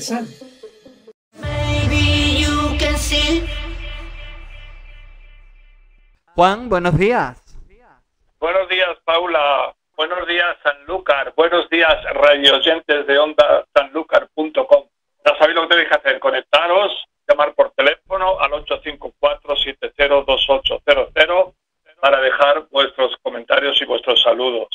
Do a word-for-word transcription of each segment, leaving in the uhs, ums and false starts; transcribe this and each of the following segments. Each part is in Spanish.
Casal. Juan, buenos días. Buenos días, Paula. Buenos días, Sanlúcar. Buenos días, radioyentes de onda sanlúcar punto com. Ya sabéis lo que tenéis que hacer, conectaros, llamar por teléfono al ocho cinco cuatro, siete cero, dos ocho cero cero para dejar vuestros comentarios y vuestros saludos.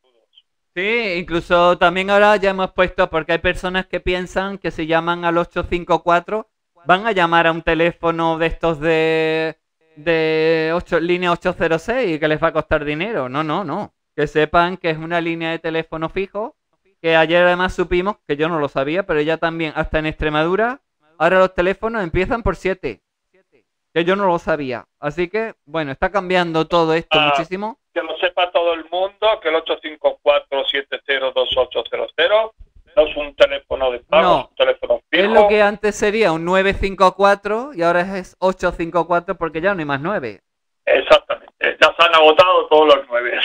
Sí, incluso también ahora ya hemos puesto, porque hay personas que piensan que si llaman al ocho cinco cuatro van a llamar a un teléfono de estos de, de ocho, línea ocho cero seis y que les va a costar dinero. No, no, no. Que sepan que es una línea de teléfono fijo, que ayer además supimos, que yo no lo sabía, pero ya también, hasta en Extremadura, ahora los teléfonos empiezan por siete. Que yo no lo sabía. Así que, bueno, está cambiando todo esto Ah, muchísimo. que lo sepa todo el mundo, que el ocho cinco cuatro, siete cero, dos ocho cero cero no es un teléfono de pago, No. es un teléfono fijo. Es lo que antes sería un nueve cinco cuatro y ahora es ocho cinco cuatro porque ya no hay más nueve. Exactamente, ya se han agotado todos los nueve.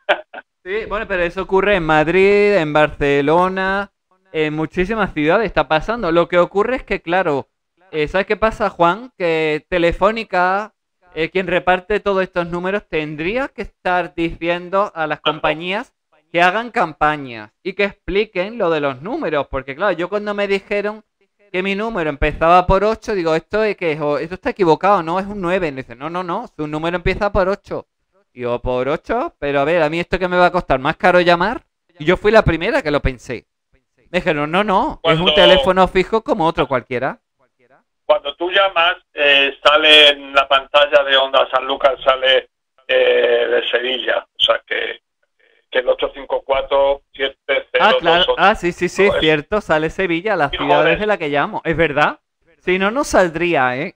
Sí, bueno, pero eso ocurre en Madrid, en Barcelona, en muchísimas ciudades está pasando. Lo que ocurre es que, claro, eh, ¿sabes qué pasa, Juan? Que Telefónica, eh, quien reparte todos estos números, tendría que estar diciendo a las compañías que hagan campañas y que expliquen lo de los números. Porque, claro, yo cuando me dijeron que mi número empezaba por ocho, digo, esto es que esto está equivocado, no es un nueve. Y me dicen, no, no, no, su número empieza por ocho. Digo, por ocho, pero a ver, a mí esto que me va a costar más caro llamar. Y yo fui la primera que lo pensé. Me dijeron, no, no, es un Cuando- teléfono fijo como otro cualquiera. Cuando tú llamas, eh, sale en la pantalla de Onda Sanlúcar, sale eh, de Sevilla. O sea que, que el ocho cinco cuatro, siete cero, Ah, claro, dos ocho. ah, sí, sí, sí, es Joder. cierto, sale Sevilla, la Y ciudad joder. desde la que llamo, es verdad. Si no, no saldría, ¿eh?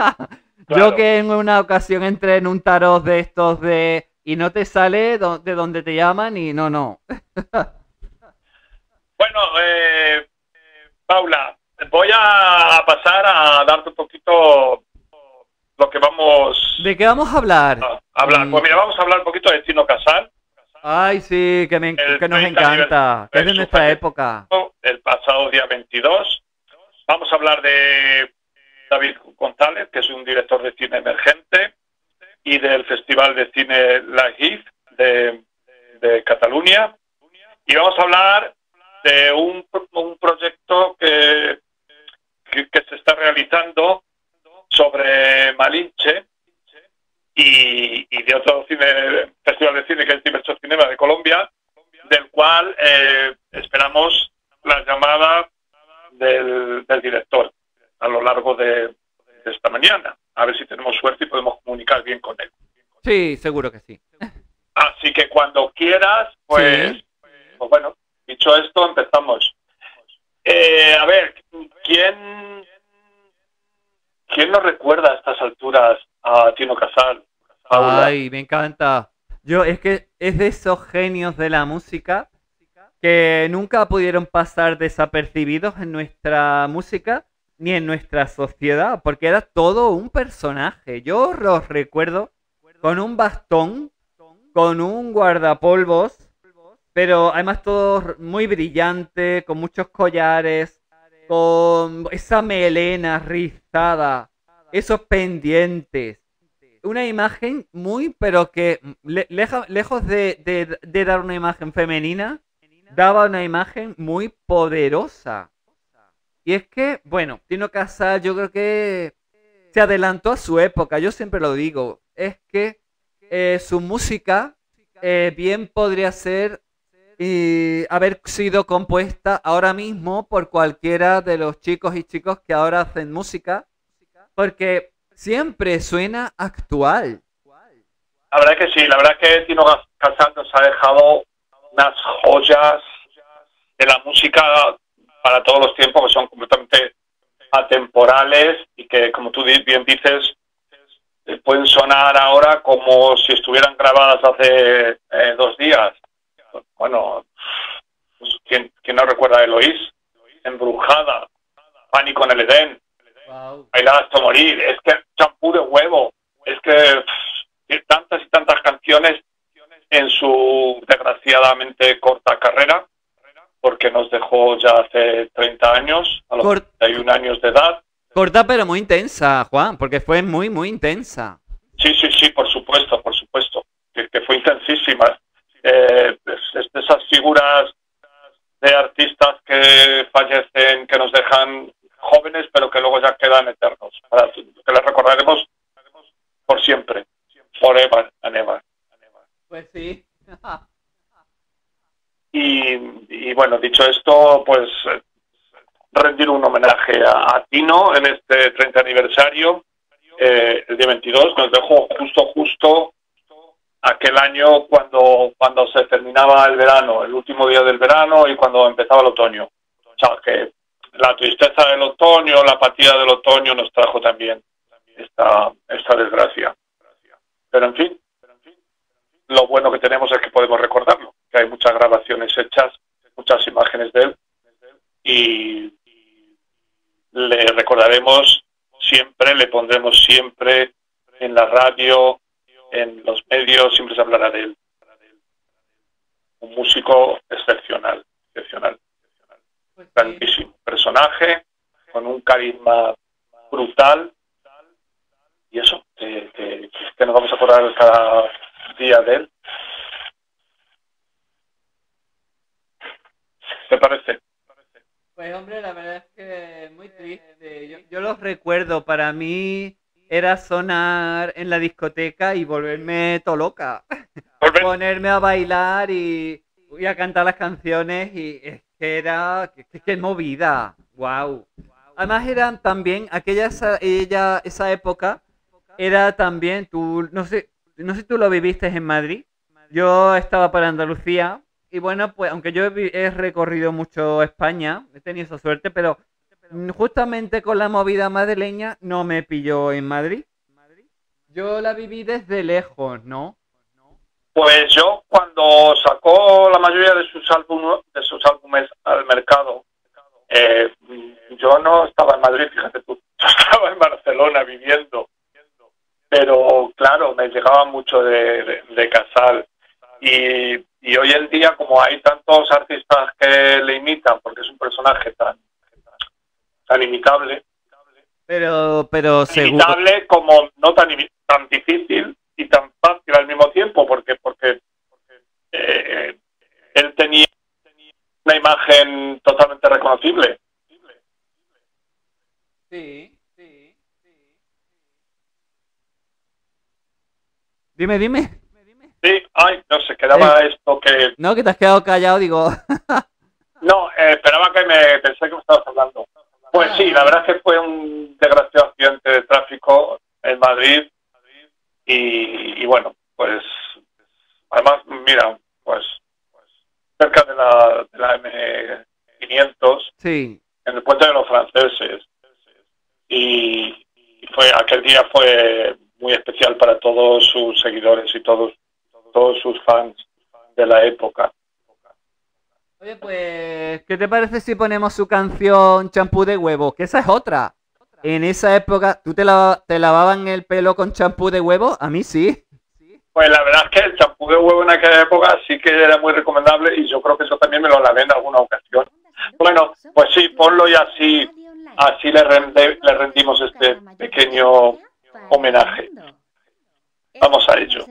Yo Claro. que en una ocasión entré en un tarot de estos de... y no te sale do- de donde te llaman y no, no. Bueno, eh, Paula, voy a pasar a darte un poquito lo que vamos ¿De qué vamos a hablar? a hablar. Mm. Pues mira, vamos a hablar un poquito de Tino Casal. Ay, sí, que, me, El que nos treinta encanta, que es de aniversario nuestra de su época. El pasado día veintidós. Vamos a hablar de David González, que es un director de cine emergente, y del Festival de Cine La Hif de, de Cataluña. Y vamos a hablar de un, un proyecto que, que, que se está realizando sobre Malinche y, y de otro cine, festival de cine que es Diverso Cinema de Colombia, del cual eh, esperamos la llamada del, del director a lo largo de, de esta mañana. A ver si tenemos suerte y podemos comunicar bien con él. Sí, seguro que sí. Así que cuando quieras, pues, Sí. pues bueno, dicho esto, empezamos. Eh, a ver, ¿quién, ¿quién nos recuerda a estas alturas a Tino Casal? Paula? Ay, me encanta. Yo, es que es de esos genios de la música que nunca pudieron pasar desapercibidos en nuestra música ni en nuestra sociedad, porque era todo un personaje. Yo los recuerdo con un bastón, con un guardapolvos, pero además todo muy brillante, con muchos collares, con esa melena rizada, esos pendientes. Una imagen muy, pero que le- leja- lejos de, de- de dar una imagen femenina, daba una imagen muy poderosa. Y es que, bueno, Tino Casal yo creo que se adelantó a su época, yo siempre lo digo. Es que eh, su música eh, bien podría ser y haber sido compuesta ahora mismo por cualquiera de los chicos y chicos que ahora hacen música, porque siempre suena actual. La verdad que sí, la verdad que Tino Casal nos ha dejado unas joyas de la música para todos los tiempos que son completamente atemporales y que, como tú bien dices, eh, pueden sonar ahora como si estuvieran grabadas hace eh, dos días. Bueno, pues, ¿quién, quién no recuerda a Eloís? Embrujada, Pánico en el Edén, Wow. Bailar hasta morir, es que Champú de huevo, es que pff, tantas y tantas canciones en su desgraciadamente corta carrera, porque nos dejó ya hace treinta años, a los Cor- treinta y un años de edad. Corta pero muy intensa, Juan, porque fue muy, muy intensa. Sí, sí, sí, por supuesto, por supuesto, que, que fue intensísima. Eh, es, es de esas figuras de artistas que fallecen, que nos dejan jóvenes, pero que luego ya quedan eternos, para que les recordaremos por siempre, forever and ever. Pues sí. Y, y bueno, dicho esto, pues rendir un homenaje a, a Tino en este treinta aniversario. Eh, el día veintidós nos dejó justo, justo aquel año cuando, cuando se terminaba el verano, el último día del verano y cuando empezaba el otoño. O sea, que la tristeza del otoño, la apatía del otoño nos trajo también esta, esta desgracia. Pero en fin, lo bueno que tenemos es que podemos recordarlo, que hay muchas grabaciones hechas, muchas imágenes de él, y le recordaremos siempre, le pondremos siempre en la radio, en los medios, siempre se hablará de él. Un músico excepcional, excepcional, Pues sí. grandísimo personaje, con un carisma brutal, y eso, que, que, que nos vamos a acordar cada día de él. ¿Te parece? Pues hombre, la verdad es que muy triste. Yo, yo los recuerdo, para mí era sonar en la discoteca y volverme todo loca. Volver- Ponerme a bailar y, y a cantar las canciones y es que era, que, que, que movida, wow. Además eran también, aquella esa, ella, esa época, era también, tú, no sé, no sé si tú lo viviste en Madrid. Yo estaba por Andalucía. Y bueno, pues aunque yo he, vi- he recorrido mucho España, he tenido esa suerte, pero mm, justamente con la movida madrileña no me pilló en Madrid. Yo la viví desde lejos, ¿no? Pues yo, cuando sacó la mayoría de sus álbumes, de sus álbumes al mercado, eh, yo no estaba en Madrid, fíjate tú, yo estaba en Barcelona viviendo, pero claro, me llegaba mucho de, de, de Casal. Y, y hoy en día, como hay tantos artistas que le imitan, porque es un personaje tan, tan imitable, Pero, pero seguro. imitable como no tan, imi- tan difícil y tan fácil al mismo tiempo, porque porque eh, él tenía una imagen totalmente reconocible. Sí, sí, sí. Dime, dime. Sí, ay, no sé, quedaba esto que... No, que te has quedado callado, digo. No, eh, esperaba que me... Pensé que me estabas hablando. Pues sí, la verdad es que fue un desgraciado accidente de tráfico en Madrid y, y bueno, pues además, mira, pues cerca de la, de la eme quinientos, Sí. en el puente de los franceses, y, y fue aquel día fue muy especial para todos sus seguidores y todos todos sus fans de la época. Oye, pues, ¿qué te parece si ponemos su canción Champú de Huevo? Que esa es otra. En esa época, ¿tú te, la, te lavaban el pelo con champú de huevo? A mí sí. Pues la verdad es que el champú de huevo en aquella época sí que era muy recomendable y yo creo que eso también me lo lavé en alguna ocasión. Bueno, pues sí, ponlo y así, así le, rende, le rendimos este pequeño homenaje. Vamos a ello.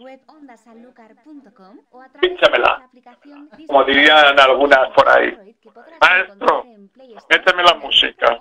Pínchamela, como dirían algunas por ahí. Maestro, méteme la música.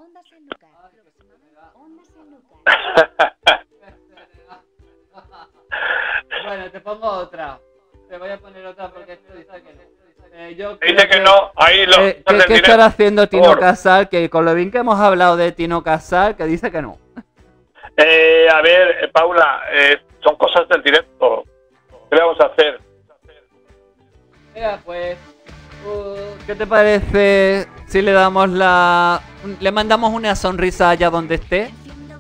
Bueno, te pongo otra. Te voy a poner otra porque esto dice que no. Eh, yo Dice que no, ahí lo... Eh, ¿Qué, ¿Qué estará haciendo Tino por... Casal? Que con lo bien que hemos hablado de Tino Casal, que dice que no. Eh, a ver, eh, Paula, eh, son cosas del directo. ¿Qué le vamos a hacer? Mira, pues, uh, ¿qué te parece si le damos la... le mandamos una sonrisa allá donde esté?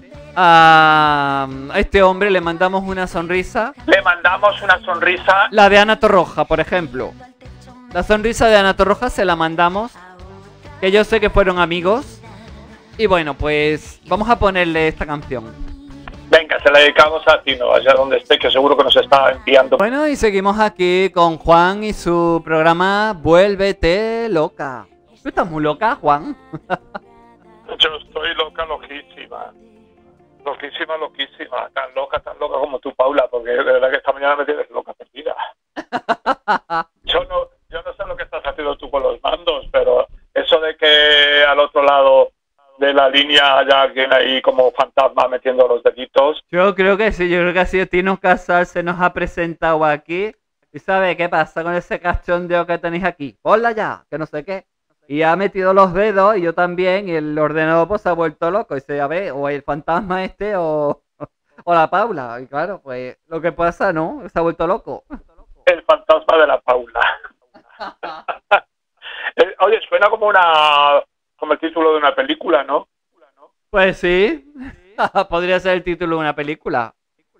A, a este hombre le mandamos una sonrisa. Le mandamos una sonrisa. La de Ana Torroja, por ejemplo. La sonrisa de Ana Torroja se la mandamos. Que yo sé que fueron amigos. Y bueno, pues vamos a ponerle esta canción. Venga, se la dedicamos a Tino, allá donde esté, que seguro que nos está enviando. Bueno, y seguimos aquí con Juan y su programa Vuélvete Loca. ¿Tú estás muy loca, Juan? Yo estoy loca, loquísima. Loquísima, loquísima. Tan loca, tan loca como tú, Paula, porque de verdad que esta mañana me tienes loca perdida. Yo no, yo no sé lo que estás haciendo tú con los mandos, pero eso de que al otro lado de la línea haya alguien ahí como fantasma metiendo los deditos. Yo creo que sí, yo creo que ha sido Tino Casal, se nos ha presentado aquí. ¿Y sabe qué pasa con ese cachondeo que tenéis aquí? Ponla ya, que no sé qué. Y ha metido los dedos, y yo también, y el ordenador pues se ha vuelto loco. Y se ya ve, o el fantasma este, o, o la Paula. Y claro, pues lo que pasa, ¿no? Se ha vuelto loco. El fantasma de la Paula. Oye, suena como una... como el título de una película, ¿no? Pues sí, podría ser el título de una película.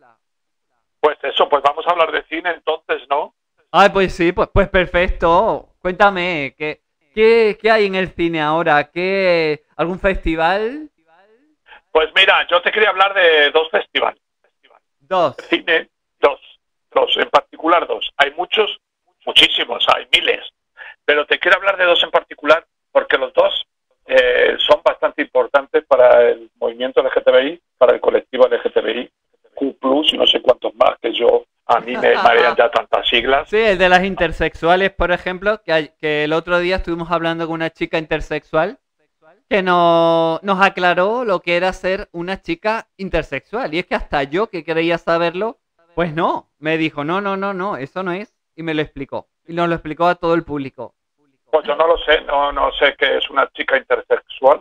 Pues eso, pues vamos a hablar de cine entonces, ¿no? Ay, pues sí, pues, pues perfecto. Cuéntame, ¿qué, qué, qué hay en el cine ahora? ¿Qué, algún festival? Pues mira, yo te quería hablar de dos festivales. Dos. Cine, dos. Dos, en particular dos. Hay muchos, muchísimos, hay miles. Pero te quiero hablar de dos en particular porque los dos eh, son bastante importantes para el movimiento L G T B I, para el colectivo L G T B I, Q plus, y no sé cuántos más, que yo, a mí me marean ya tantas siglas. Sí, el de las intersexuales, por ejemplo, que, hay- que el otro día estuvimos hablando con una chica intersexual que no, nos aclaró lo que era ser una chica intersexual. Y es que hasta yo, que creía saberlo, pues no, me dijo, no, no, no, no, eso no es. Y me lo explicó. Y nos lo explicó a todo el público. Pues yo no lo sé, no, no sé qué es una chica intersexual.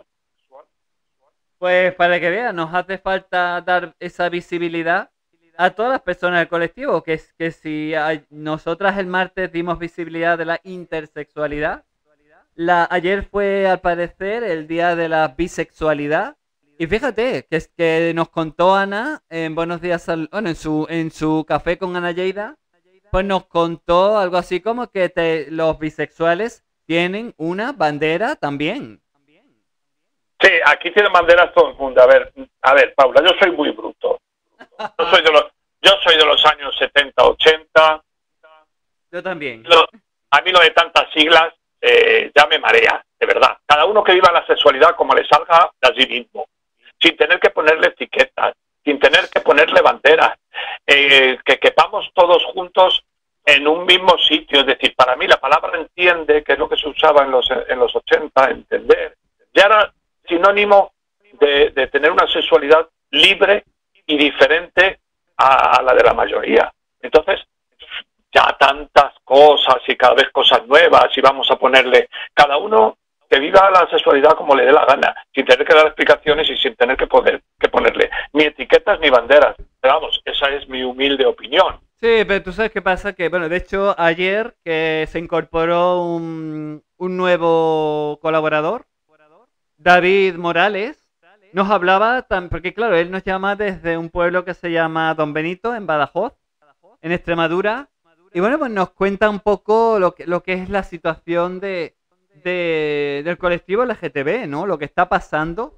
Pues para que vean, nos hace falta dar esa visibilidad a todas las personas del colectivo, que es que si hay- nosotras el martes dimos visibilidad de la intersexualidad, la, ayer fue al parecer el día de la bisexualidad, y fíjate que es que nos contó Ana en Buenos Días, al- bueno, en su, en su café con Ana Lleida, pues nos contó algo así como que te- los bisexuales tienen una bandera también. Sí, aquí tienen banderas todo el mundo. A ver, a ver, Paula, yo soy muy bruto. Yo soy de los, yo soy de los años setenta, ochenta. Yo también. Lo- a mí lo de tantas siglas eh, ya me marea, de verdad. Cada uno que viva la sexualidad como le salga de allí mismo, sin tener que ponerle etiquetas, sin tener que ponerle banderas, eh, que quepamos todos juntos en un mismo sitio. Es decir, para mí la palabra entiende, que es lo que se usaba en los, en los ochenta, entender, ya era sinónimo de, de tener una sexualidad libre y diferente a, a la de la mayoría. Entonces, ya tantas cosas y cada vez cosas nuevas, y vamos a ponerle cada uno que viva la sexualidad como le dé la gana, sin tener que dar explicaciones y sin tener que poder que ponerle ni etiquetas ni banderas. Pero vamos, esa es mi humilde opinión. Sí, pero tú sabes qué pasa, que bueno, de hecho ayer que se incorporó un, un nuevo colaborador, David Morales, nos hablaba, tan, porque claro, él nos llama desde un pueblo que se llama Don Benito, en Badajoz, en Extremadura, y bueno, pues nos cuenta un poco lo que, lo que es la situación de, de- del colectivo L G T B, ¿no? Lo que está pasando.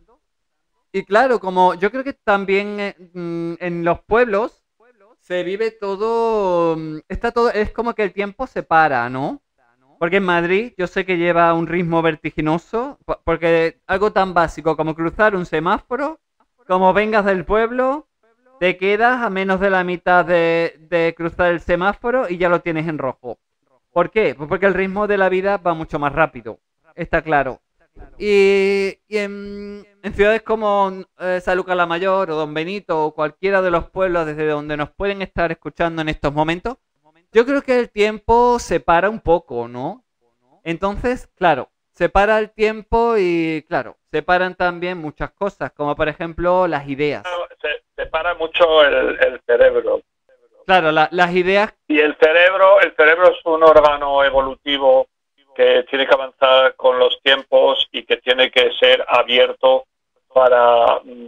Y claro, como yo creo que también eh, mm, en los pueblos se vive todo, mm, está todo, es como que el tiempo se para, ¿no? Porque en Madrid yo sé que lleva un ritmo vertiginoso, po- porque algo tan básico como cruzar un semáforo, como vengas del pueblo, te quedas a menos de la mitad de, de cruzar el semáforo y ya lo tienes en rojo. ¿Por qué? Pues porque el ritmo de la vida va mucho más rápido, está claro. Y, y en, en ciudades como eh, San Lucas la Mayor o Don Benito o cualquiera de los pueblos desde donde nos pueden estar escuchando en estos momentos, yo creo que el tiempo se para un poco, ¿no? Entonces, claro, se para el tiempo y, claro, se paran también muchas cosas, como por ejemplo las ideas. Se, se para mucho el, el cerebro. Claro, la- las ideas, Y el cerebro, el cerebro es un órgano evolutivo que tiene que avanzar con los tiempos y que tiene que ser abierto para mm,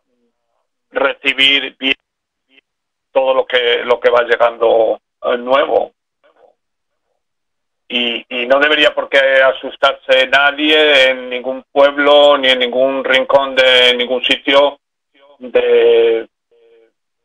recibir bien todo lo que lo que va llegando eh, nuevo. Y, y no debería por qué asustarse nadie en ningún pueblo ni en ningún rincón de ningún sitio de,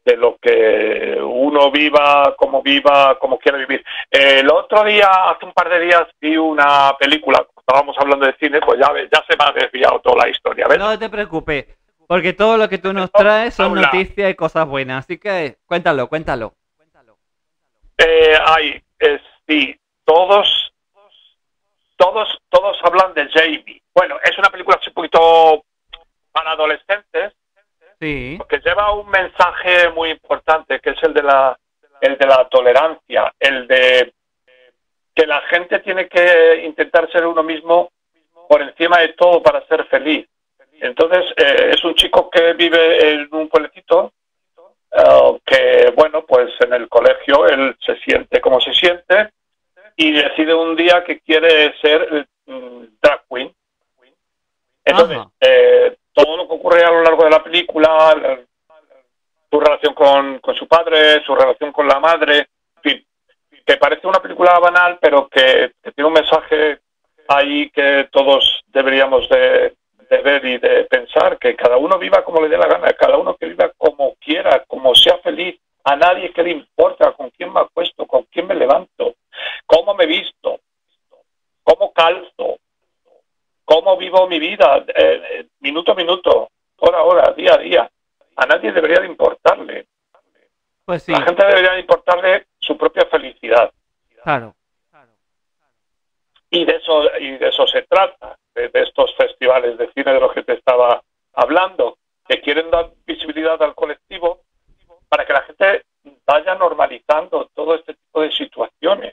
de lo que uno viva, como viva, como quiera vivir. Eh, el otro día, hace un par de días, vi una película, estábamos hablando de cine, pues ya, ves, ya se me ha desviado toda la historia, ¿ves? No te preocupes, porque todo lo que tú nos traes son Habla. noticias y cosas buenas, así que cuéntalo, cuéntalo. Eh, hay, eh, sí, todos, todos, todos hablan de Jamie. Bueno, es una película así un poquito para adolescentes, Sí. porque lleva un mensaje muy importante, que es el de la, el de la tolerancia, el de que la gente tiene que intentar ser uno mismo por encima de todo para ser feliz. Entonces, eh, es un chico que vive en un pueblecito, uh, que, bueno, pues en el colegio él se siente como se siente y decide un día que quiere ser um, drag queen. Entonces, eh, todo lo que ocurre a lo largo de la película, la, su relación con, con su padre, su relación con la madre, en fin, que parece una película banal, pero que, que tiene un mensaje ahí que todos deberíamos de, de ver y de pensar, que cada uno viva como le dé la gana, cada uno que viva como quiera, como sea feliz, a nadie que le importa con quién me acuesto, con quién me levanto, cómo me visto, cómo calzo, cómo vivo mi vida, eh, minuto a minuto, hora a hora, día a día. A nadie debería de importarle. Pues sí. La gente debería de importarle su propia felicidad. Claro. Y de eso, y de eso se trata, de, de estos festivales de cine de los que te estaba hablando, que quieren dar visibilidad al colectivo para que la gente vaya normalizando todo este tipo de situaciones.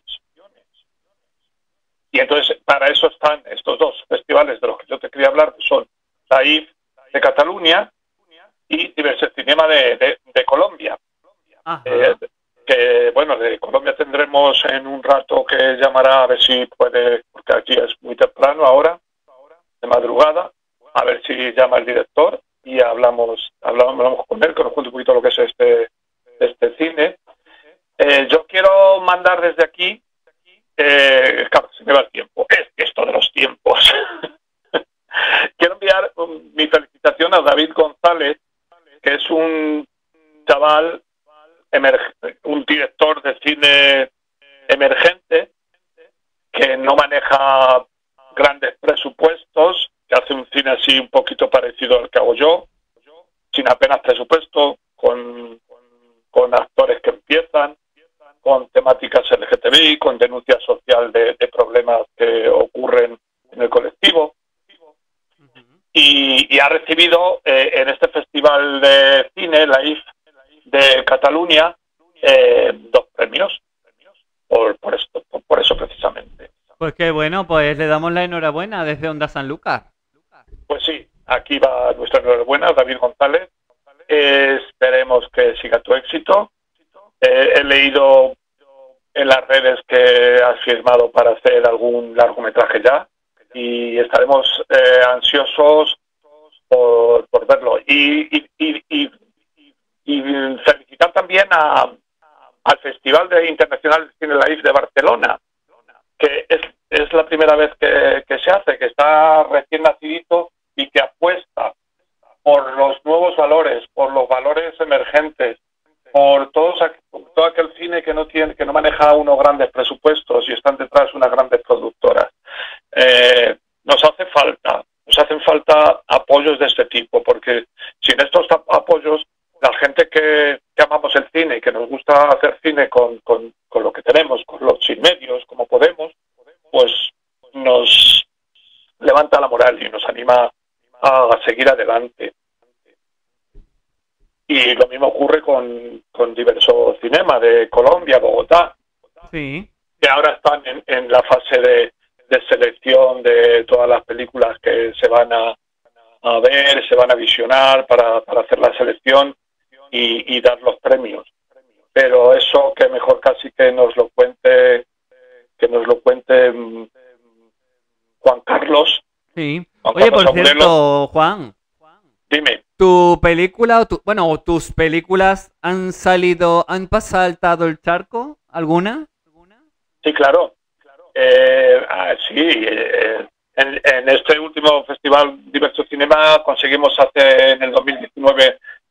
Y entonces, para eso están estos dos festivales de los que yo te quería hablar, que son la I F de Cataluña y Diverse Cinema de, de, de Colombia. Eh, que, bueno, de Colombia tendremos en un rato que llamará a ver si puede, porque aquí es muy temprano ahora, de madrugada, a ver si llama el director y hablamos, hablamos, hablamos con él, que nos cuente un poquito lo que es este, este cine. Eh, yo quiero mandar desde aquí, eh, claro, se me va el tiempo, es esto de los tiempos. Quiero enviar um, mi felicitación a David González, que es un chaval, un director de cine emergente, que no maneja grandes presupuestos, que hace un cine así un poquito parecido al que hago yo, sin apenas presupuesto, con, con actores que empiezan, con temáticas L G T B I, con denuncia social de, de problemas que ocurren en el colectivo. Y, y ha recibido eh, en este festival de cine, la I F de Cataluña, eh, dos premios por, por esto, por, por eso precisamente. Pues qué bueno, pues le damos la enhorabuena desde Onda Sanlúcar. Pues sí, aquí va nuestra enhorabuena, David González. Eh, esperemos que siga tu éxito. Eh, he leído en las redes que has firmado para hacer algún largometraje ya y estaremos eh, ansiosos por, por verlo. Y, y, y, y, y felicitar también a, al Festival de Internacional de Cine La I F de Barcelona, que es, es la primera vez que, que se hace, que está recién nacidito y que apuesta por los nuevos valores, por los valores emergentes, por todos, por todo aquel cine que no tiene, que no maneja unos grandes presupuestos y están detrás unas grandes productoras. Eh, nos hace falta, nos hacen falta apoyos de este tipo, porque sin estos apoyos, la gente que, que amamos el cine y que nos gusta hacer cine con, con, con lo que tenemos, con los sin medios, como podemos, pues nos levanta la moral y nos anima a seguir adelante. Y lo mismo ocurre con, con Diverso Cinema de Colombia, Bogotá, sí, que ahora están en, en la fase de, de selección de todas las películas que se van a, a ver, se van a visionar para, para hacer la selección y, y dar los premios. Pero eso que mejor casi que nos lo cuente, que nos lo cuente um, Juan Carlos. Sí. Juan Oye, Carlos por Agudelo. cierto, Juan. Dime. ¿Tu película, o tu, bueno, tus películas han salido, han saltado el charco? ¿Alguna? Sí, claro. Eh, ah, sí, eh, en, en este último festival Diverso Cinema conseguimos hacer en el dos mil diecinueve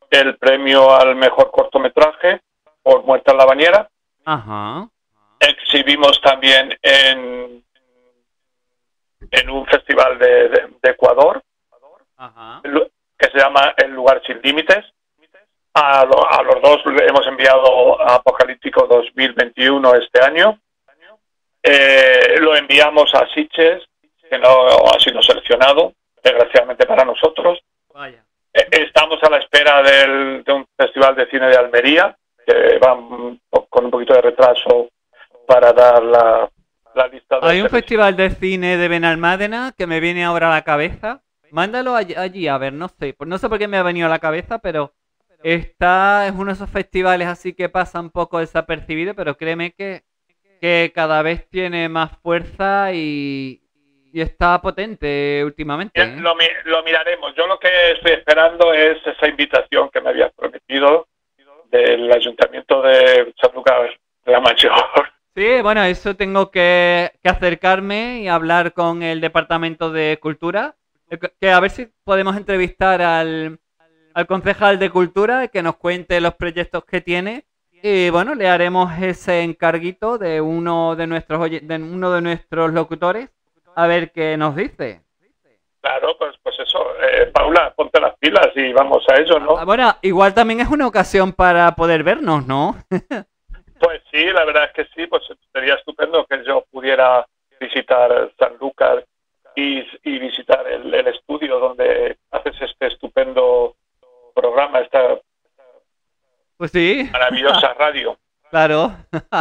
el premio al mejor cortometraje por Muerta en la Bañera. Ajá. Exhibimos también en, en un festival de, de, de Ecuador, Ajá. que se llama El Lugar Sin Límites. A, lo, a los dos le hemos enviado a Apocalíptico dos mil veintiuno este año. Eh, lo enviamos a Sitges, que no ha sido seleccionado, desgraciadamente para nosotros. Vaya. Eh, estamos a la espera del, de un festival de cine de Almería, que va con un poquito de retraso para dar la, la lista de... Hay un festival de cine de Benalmádena que me viene ahora a la cabeza. Mándalo allí, allí, a ver, no sé. Pues no sé por qué me ha venido a la cabeza, pero está, es uno de esos festivales así que pasa un poco desapercibido, pero créeme que, que cada vez tiene más fuerza y, y está potente últimamente, ¿eh? Lo, lo miraremos. Yo lo que estoy esperando es esa invitación que me habías prometido del Ayuntamiento de Sanlúcar de la Mayor. Sí, bueno, eso tengo que, que acercarme y hablar con el Departamento de Cultura, que a ver si podemos entrevistar al, al concejal de Cultura, que nos cuente los proyectos que tiene, y bueno, le haremos ese encarguito de uno de nuestros de uno de nuestros locutores, a ver qué nos dice. Claro, pues, pues eso, eh, Paula, ponte las pilas y vamos a ello, ¿no? Ah, bueno, igual también es una ocasión para poder vernos, ¿no? Pues sí, la verdad es que sí, pues sería estupendo que yo pudiera visitar Sanlúcar y, y visitar el, el estudio donde haces este estupendo programa, esta pues sí. maravillosa radio. Claro.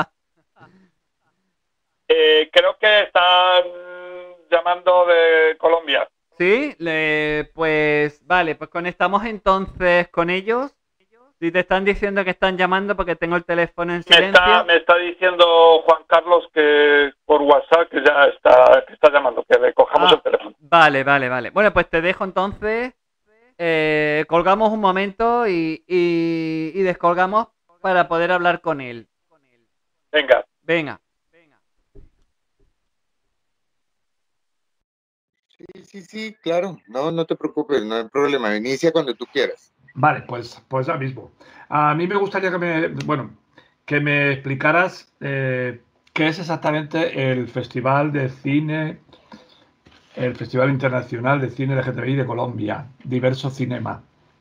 eh, creo que están llamando de Colombia. Sí, le, pues vale, pues conectamos entonces con ellos. Si te están diciendo que están llamando porque tengo el teléfono en silencio. Me está, me está diciendo Juan Carlos que por WhatsApp que ya está, que está llamando, que le cojamos ah, el teléfono. Vale, vale, vale. Bueno, pues te dejo entonces. Eh, colgamos un momento y, y, y descolgamos para poder hablar con él. Venga. Venga. Sí, sí, sí, claro. No, no te preocupes, no hay problema. Inicia cuando tú quieras. Vale, pues, pues ya mismo. A mí me gustaría que me, bueno, que me explicaras eh, qué es exactamente el Festival de Cine, el Festival Internacional de Cine L G T B I de Colombia, Diverso Cinema.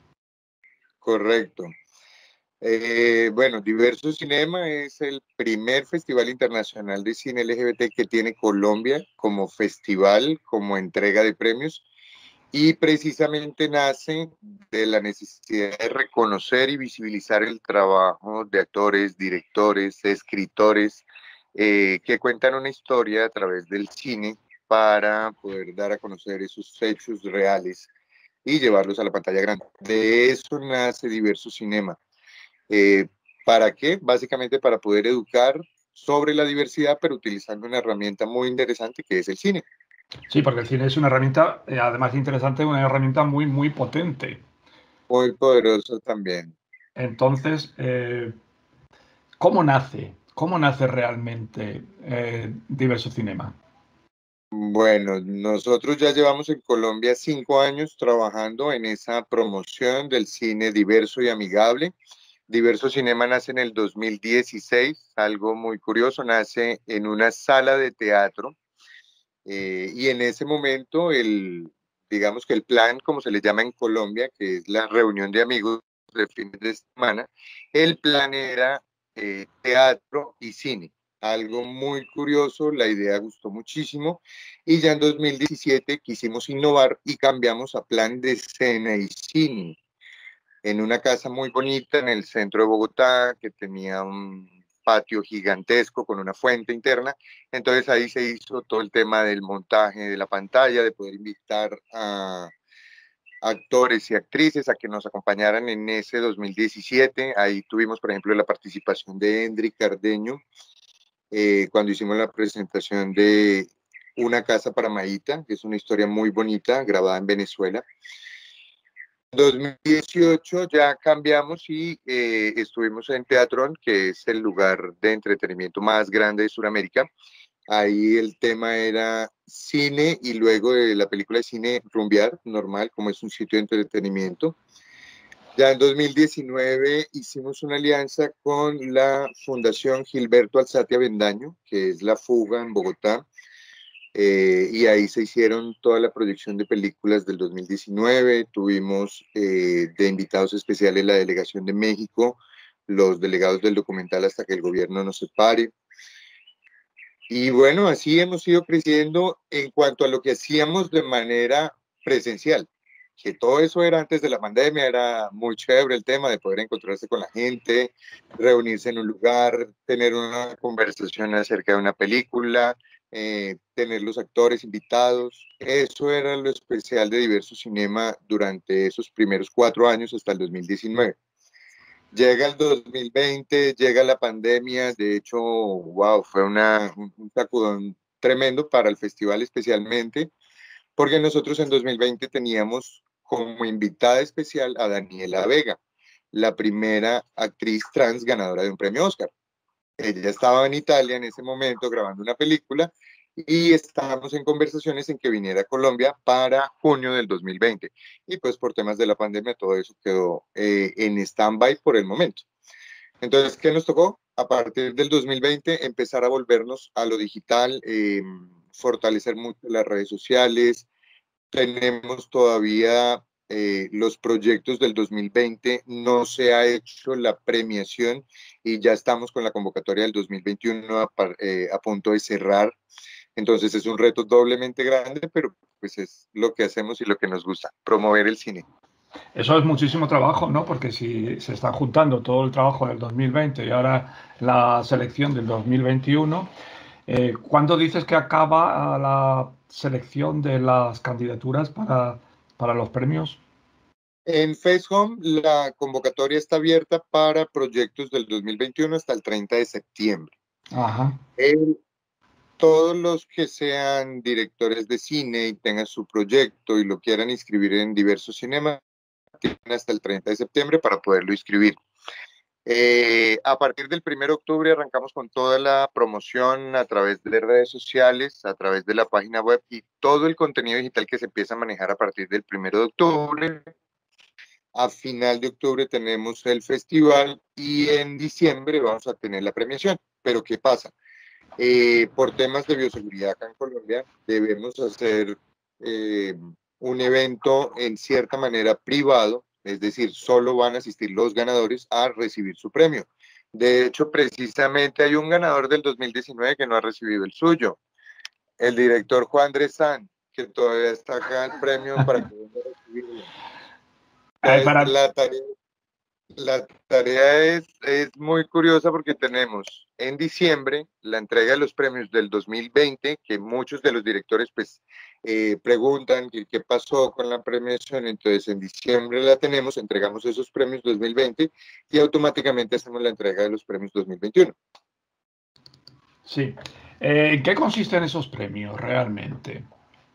Correcto. Eh, bueno, Diverso Cinema es el primer festival internacional de cine L G B T que tiene Colombia como festival, como entrega de premios. Y precisamente nace de la necesidad de reconocer y visibilizar el trabajo de actores, directores, escritores, eh, que cuentan una historia a través del cine para poder dar a conocer esos hechos reales y llevarlos a la pantalla grande. De eso nace Diverso Cinema. Eh, ¿Para qué? Básicamente para poder educar sobre la diversidad, pero utilizando una herramienta muy interesante que es el cine. Sí, porque el cine es una herramienta, eh, además de interesante, una herramienta muy, muy potente. Muy poderoso también. Entonces, eh, ¿cómo nace? ¿Cómo nace realmente eh, Diverso Cinema? Bueno, nosotros ya llevamos en Colombia cinco años trabajando en esa promoción del cine diverso y amigable. Diverso Cinema nace en el dos mil dieciséis, algo muy curioso, nace en una sala de teatro. Eh, y en ese momento, el, digamos que el plan, como se le llama en Colombia, que es la reunión de amigos de fines de semana, el plan era eh, teatro y cine. Algo muy curioso, la idea gustó muchísimo y ya en dos mil diecisiete quisimos innovar y cambiamos a plan de escena y cine en una casa muy bonita en el centro de Bogotá que tenía un patio gigantesco con una fuente interna. Entonces ahí se hizo todo el tema del montaje de la pantalla, de poder invitar a actores y actrices a que nos acompañaran en ese dos mil diecisiete. Ahí tuvimos, por ejemplo, la participación de Endry Cardeño, eh, cuando hicimos la presentación de Una casa para Maíta, que es una historia muy bonita, grabada en Venezuela. En dos mil dieciocho ya cambiamos y eh, estuvimos en Teatrón, que es el lugar de entretenimiento más grande de Sudamérica. Ahí el tema era cine y luego de la película de cine rumbear, normal, como es un sitio de entretenimiento. Ya en dos mil diecinueve hicimos una alianza con la Fundación Gilberto Alzate Avendaño, que es La Fuga en Bogotá, eh, y ahí se hicieron toda la proyección de películas del dos mil diecinueve. Tuvimos eh, de invitados especiales la delegación de México, los delegados del documental Hasta que el gobierno nos separe. Y bueno, así hemos ido creciendo en cuanto a lo que hacíamos de manera presencial, que todo eso era antes de la pandemia, era muy chévere el tema de poder encontrarse con la gente, reunirse en un lugar, tener una conversación acerca de una película, eh, tener los actores invitados. Eso era lo especial de Diverso Cinema durante esos primeros cuatro años hasta el dos mil diecinueve. Llega el dos mil veinte, llega la pandemia, de hecho, wow, fue una, un, un sacudón tremendo para el festival especialmente, porque nosotros en dos mil veinte teníamos como invitada especial a Daniela Vega, la primera actriz trans ganadora de un premio Oscar. Ella estaba en Italia en ese momento grabando una película y estábamos en conversaciones en que viniera a Colombia para junio del dos mil veinte. Y pues por temas de la pandemia todo eso quedó eh, en stand-by por el momento. Entonces, ¿qué nos tocó? A partir del dos mil veinte empezar a volvernos a lo digital, eh, fortalecer mucho las redes sociales. Tenemos todavía eh, los proyectos del dos mil veinte, no se ha hecho la premiación y ya estamos con la convocatoria del dos mil veintiuno a, eh, a punto de cerrar. Entonces es un reto doblemente grande, pero pues es lo que hacemos y lo que nos gusta, promover el cine. Eso es muchísimo trabajo, ¿no? Porque si se está juntando todo el trabajo del dos mil veinte y ahora la selección del dos mil veintiuno, eh, ¿cuándo dices que acaba la selección de las candidaturas para, para los premios? En FaceHome la convocatoria está abierta para proyectos del dos mil veintiuno hasta el treinta de septiembre. Ajá. El, todos los que sean directores de cine y tengan su proyecto y lo quieran inscribir en Diverso Cinema, tienen hasta el treinta de septiembre para poderlo inscribir. Eh, a partir del primero de octubre arrancamos con toda la promoción a través de redes sociales, a través de la página web y todo el contenido digital que se empieza a manejar a partir del primero de octubre. A final de octubre tenemos el festival y en diciembre vamos a tener la premiación. Pero ¿qué pasa? Eh, por temas de bioseguridad acá en Colombia debemos hacer eh, un evento en cierta manera privado, es decir, solo van a asistir los ganadores a recibir su premio. De hecho, precisamente hay un ganador del dos mil diecinueve que no ha recibido el suyo, el director Juan Dresán, que todavía está acá el premio para que venga a recibirlo. Entonces, para... la tarea La tarea es, es muy curiosa porque tenemos en diciembre la entrega de los premios del dos mil veinte, que muchos de los directores pues eh, preguntan qué, qué pasó con la premiación. Entonces en diciembre la tenemos, entregamos esos premios dos mil veinte y automáticamente hacemos la entrega de los premios dos mil veintiuno. Sí. ¿En eh, qué consisten esos premios realmente?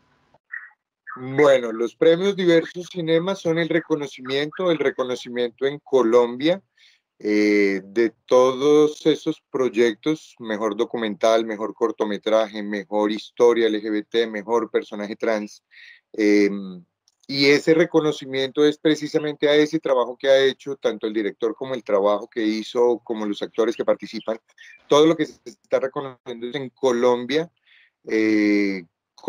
Bueno, los premios Diverso Cinema son el reconocimiento, el reconocimiento en Colombia eh, de todos esos proyectos, mejor documental, mejor cortometraje, mejor historia L G B T, mejor personaje trans. Eh, y ese reconocimiento es precisamente a ese trabajo que ha hecho tanto el director como el trabajo que hizo, como los actores que participan. Todo lo que se está reconociendo es en Colombia, eh,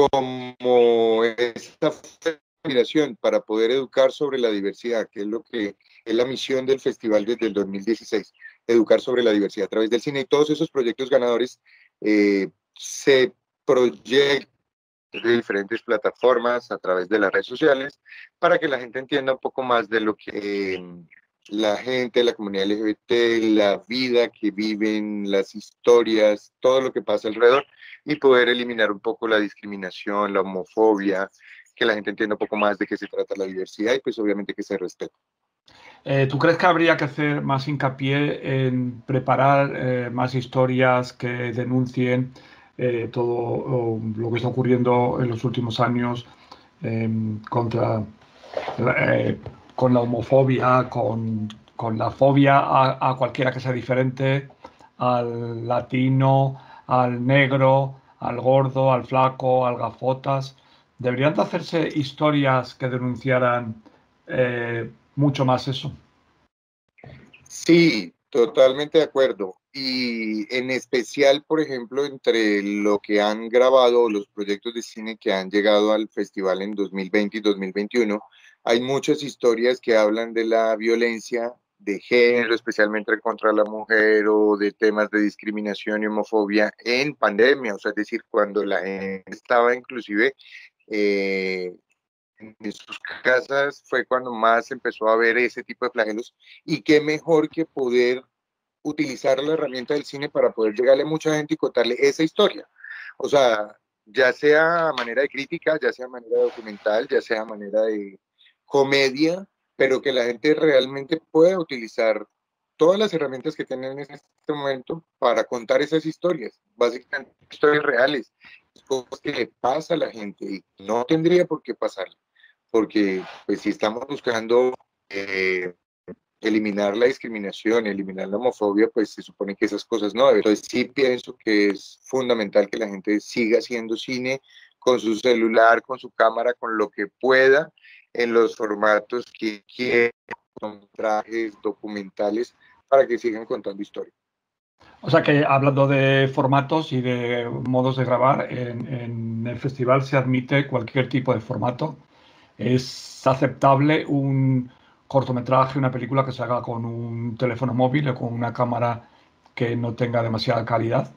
como esta inspiración para poder educar sobre la diversidad, que es lo que es la misión del festival desde el dos mil dieciséis, educar sobre la diversidad a través del cine. Y todos esos proyectos ganadores eh, se proyectan de diferentes plataformas a través de las redes sociales para que la gente entienda un poco más de lo que eh, la gente, la comunidad L G B T, la vida que viven, las historias, todo lo que pasa alrededor y poder eliminar un poco la discriminación, la homofobia, que la gente entienda un poco más de qué se trata la diversidad y pues obviamente que se respete. Eh, ¿Tú crees que habría que hacer más hincapié en preparar eh, más historias que denuncien eh, todo oh, lo que está ocurriendo en los últimos años eh, contra eh, con la homofobia, con, con la fobia a, a cualquiera que sea diferente, al latino, al negro, al gordo, al flaco, al gafotas? ¿Deberían de hacerse historias que denunciaran eh, mucho más eso. Sí, totalmente de acuerdo. Y en especial, por ejemplo, entre lo que han grabado, los proyectos de cine que han llegado al festival en dos mil veinte y dos mil veintiuno, hay muchas historias que hablan de la violencia de género, especialmente contra la mujer, o de temas de discriminación y homofobia en pandemia, o sea, es decir, cuando la gente estaba inclusive eh, en sus casas, fue cuando más empezó a ver ese tipo de flagelos, y qué mejor que poder utilizar la herramienta del cine para poder llegarle a mucha gente y contarle esa historia. O sea, ya sea a manera de crítica, ya sea a manera de documental, ya sea a manera de comedia, pero que la gente realmente pueda utilizar todas las herramientas que tienen en este momento para contar esas historias, básicamente historias reales, cosas que le pasa a la gente y no tendría por qué pasar, porque pues si estamos buscando eh, eliminar la discriminación, eliminar la homofobia, pues se supone que esas cosas no. Entonces sí pienso que es fundamental que la gente siga haciendo cine con su celular, con su cámara, con lo que pueda, en los formatos que quieran, con trajes documentales, para que sigan contando historias. O sea que, hablando de formatos y de modos de grabar, en, en el festival se admite cualquier tipo de formato. ¿Es aceptable un cortometraje, una película que se haga con un teléfono móvil o con una cámara que no tenga demasiada calidad?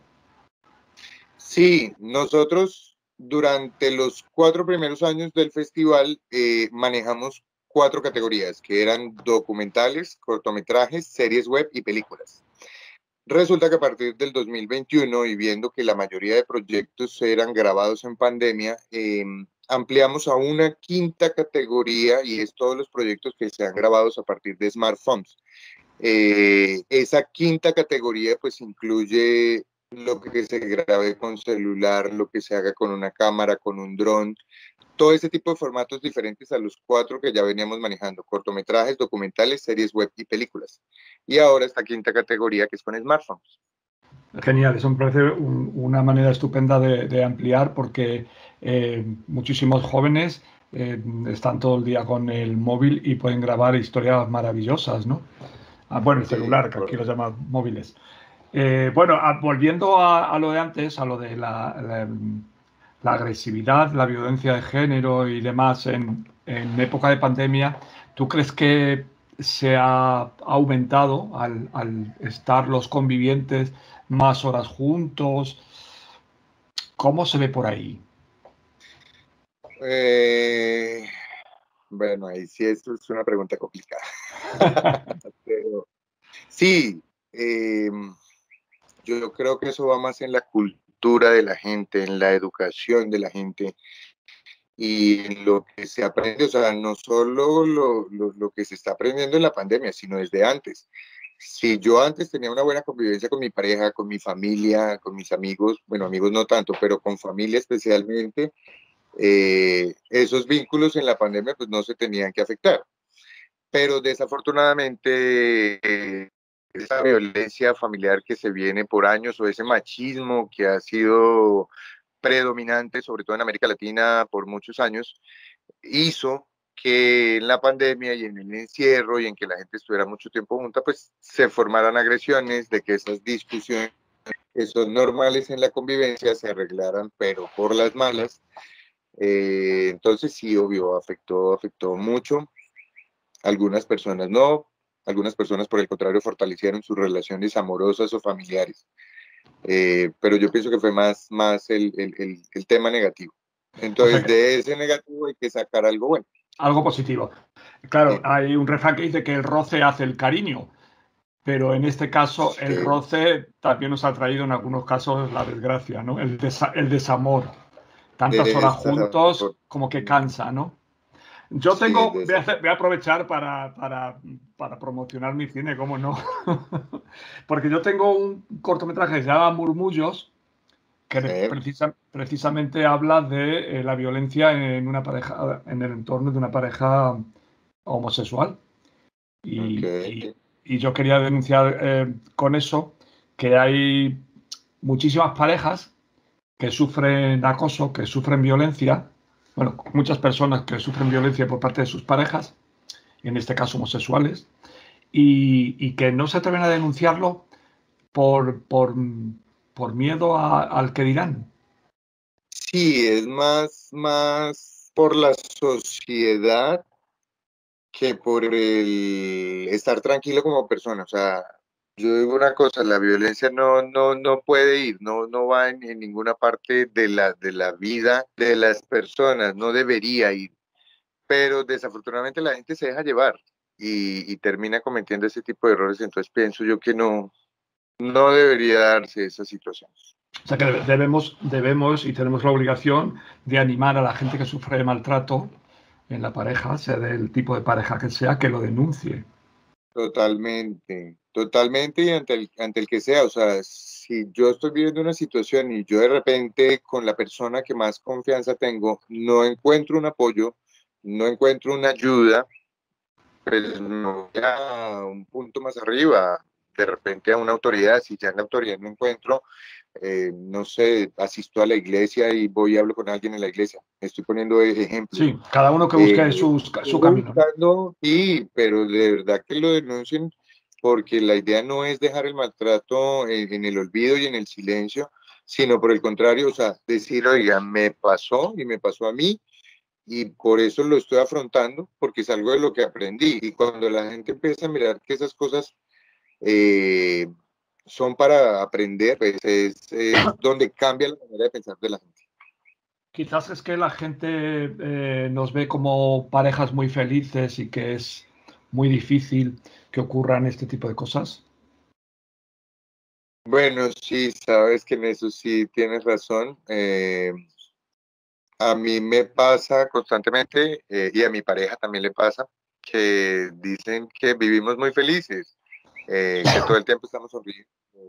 Sí, nosotros durante los cuatro primeros años del festival eh, manejamos cuatro categorías, que eran documentales, cortometrajes, series web y películas. Resulta que a partir del dos mil veintiuno, y viendo que la mayoría de proyectos eran grabados en pandemia, eh, ampliamos a una quinta categoría, y es todos los proyectos que sean grabados a partir de smartphones. Eh, esa quinta categoría pues incluye lo que se grabe con celular, lo que se haga con una cámara, con un dron, todo ese tipo de formatos diferentes a los cuatro que ya veníamos manejando: cortometrajes, documentales, series web y películas. Y ahora esta quinta categoría, que es con smartphones. Genial, eso me parece un, una manera estupenda de, de ampliar, porque eh, muchísimos jóvenes eh, están todo el día con el móvil y pueden grabar historias maravillosas, ¿no? Ah, bueno, el celular, que aquí los llaman móviles. Eh, bueno, a, volviendo a, a lo de antes, a lo de la, la, la agresividad, la violencia de género y demás en, en época de pandemia, ¿tú crees que se ha aumentado al, al estar los convivientes más horas juntos? ¿Cómo se ve por ahí? Eh, bueno, ahí sí, esto es una pregunta complicada. Pero, sí, eh, yo creo que eso va más en la cultura de la gente, en la educación de la gente y en lo que se aprende, o sea, no solo lo, lo, lo que se está aprendiendo en la pandemia, sino desde antes. Si yo antes tenía una buena convivencia con mi pareja, con mi familia, con mis amigos, bueno, amigos no tanto, pero con familia especialmente, eh, esos vínculos en la pandemia pues no se tenían que afectar. Pero desafortunadamente eh, esa violencia familiar que se viene por años, o ese machismo que ha sido predominante, sobre todo en América Latina por muchos años, hizo que en la pandemia y en el encierro y en que la gente estuviera mucho tiempo junta, pues se formaran agresiones, de que esas discusiones que son normales en la convivencia se arreglaran, pero por las malas. Eh, entonces sí, obvio, afectó, afectó mucho. Algunas personas no, algunas personas por el contrario fortalecieron sus relaciones amorosas o familiares. Eh, pero yo pienso que fue más, más el, el, el, el tema negativo. Entonces, o sea, de ese negativo hay que sacar algo bueno. Algo positivo. Claro, sí. Hay un refrán que dice que el roce hace el cariño, pero en este caso sí. El roce también nos ha traído en algunos casos la desgracia, ¿no? El, desa el desamor. Tantas de horas juntos por... como que cansa, ¿no? Yo tengo, sí, voy, a hacer, voy a aprovechar para, para, para promocionar mi cine, ¿cómo no? Porque yo tengo un cortometraje que se llama Murmullos, que sí. precisa, precisamente habla de eh, la violencia en una pareja, en el entorno de una pareja homosexual. Y, okay. y, y yo quería denunciar eh, con eso que hay muchísimas parejas que sufren acoso, que sufren violencia. Bueno, muchas personas que sufren violencia por parte de sus parejas, en este caso homosexuales, y, y que no se atreven a denunciarlo por, por, por miedo a, al que dirán. Sí, es más, más por la sociedad que por el estar tranquilo como persona. O sea, yo digo una cosa, la violencia no, no, no puede ir, no, no va en, en ninguna parte de la, de la vida de las personas, no debería ir. Pero desafortunadamente la gente se deja llevar y, y termina cometiendo ese tipo de errores. Entonces pienso yo que no, no debería darse esa situación. O sea que debemos, debemos y tenemos la obligación de animar a la gente que sufre de maltrato en la pareja, sea del tipo de pareja que sea, que lo denuncie. Totalmente, totalmente y ante el, ante el que sea. O sea, si yo estoy viviendo una situación y yo de repente con la persona que más confianza tengo no encuentro un apoyo, no encuentro una ayuda, pues me voy a un punto más arriba, de repente a una autoridad. Si ya en la autoridad no encuentro, eh, no sé, asisto a la iglesia y voy y hablo con alguien en la iglesia. Estoy poniendo ejemplos. Sí, cada uno que busque Eh, su, su camino. buscando, sí, pero de verdad que lo denuncien, porque la idea no es dejar el maltrato en, en el olvido y en el silencio, sino por el contrario, o sea, decir, oiga, me pasó y me pasó a mí, y por eso lo estoy afrontando, porque es algo de lo que aprendí. Y cuando la gente empieza a mirar que esas cosas eh, son para aprender, pues es, es donde cambia la manera de pensar de la gente. Quizás es que la gente eh, nos ve como parejas muy felices y que es muy difícil que ocurran este tipo de cosas. Bueno, sí, sabes que en eso sí tienes razón. Eh, a mí me pasa constantemente, eh, y a mi pareja también le pasa, que dicen que vivimos muy felices, eh, que todo el tiempo estamos sonriendo,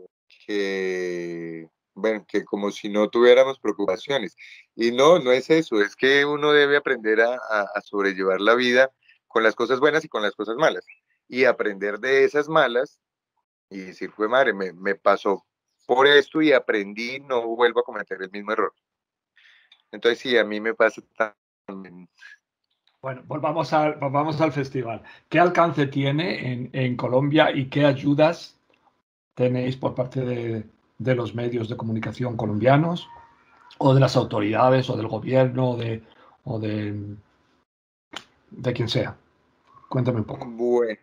que, bueno, que como si no tuviéramos preocupaciones. Y no, no es eso, es que uno debe aprender a, a, a sobrellevar la vida con las cosas buenas y con las cosas malas. Y aprender de esas malas y decir, fue madre, me, me pasó por esto y aprendí, no vuelvo a cometer el mismo error. Entonces sí, a mí me pasa también. Bueno, volvamos al, volvamos al festival. ¿Qué alcance tiene en, en Colombia y qué ayudas tenéis por parte de, de los medios de comunicación colombianos o de las autoridades o del gobierno o de, o de, de quien sea? Cuéntame un poco. Bueno,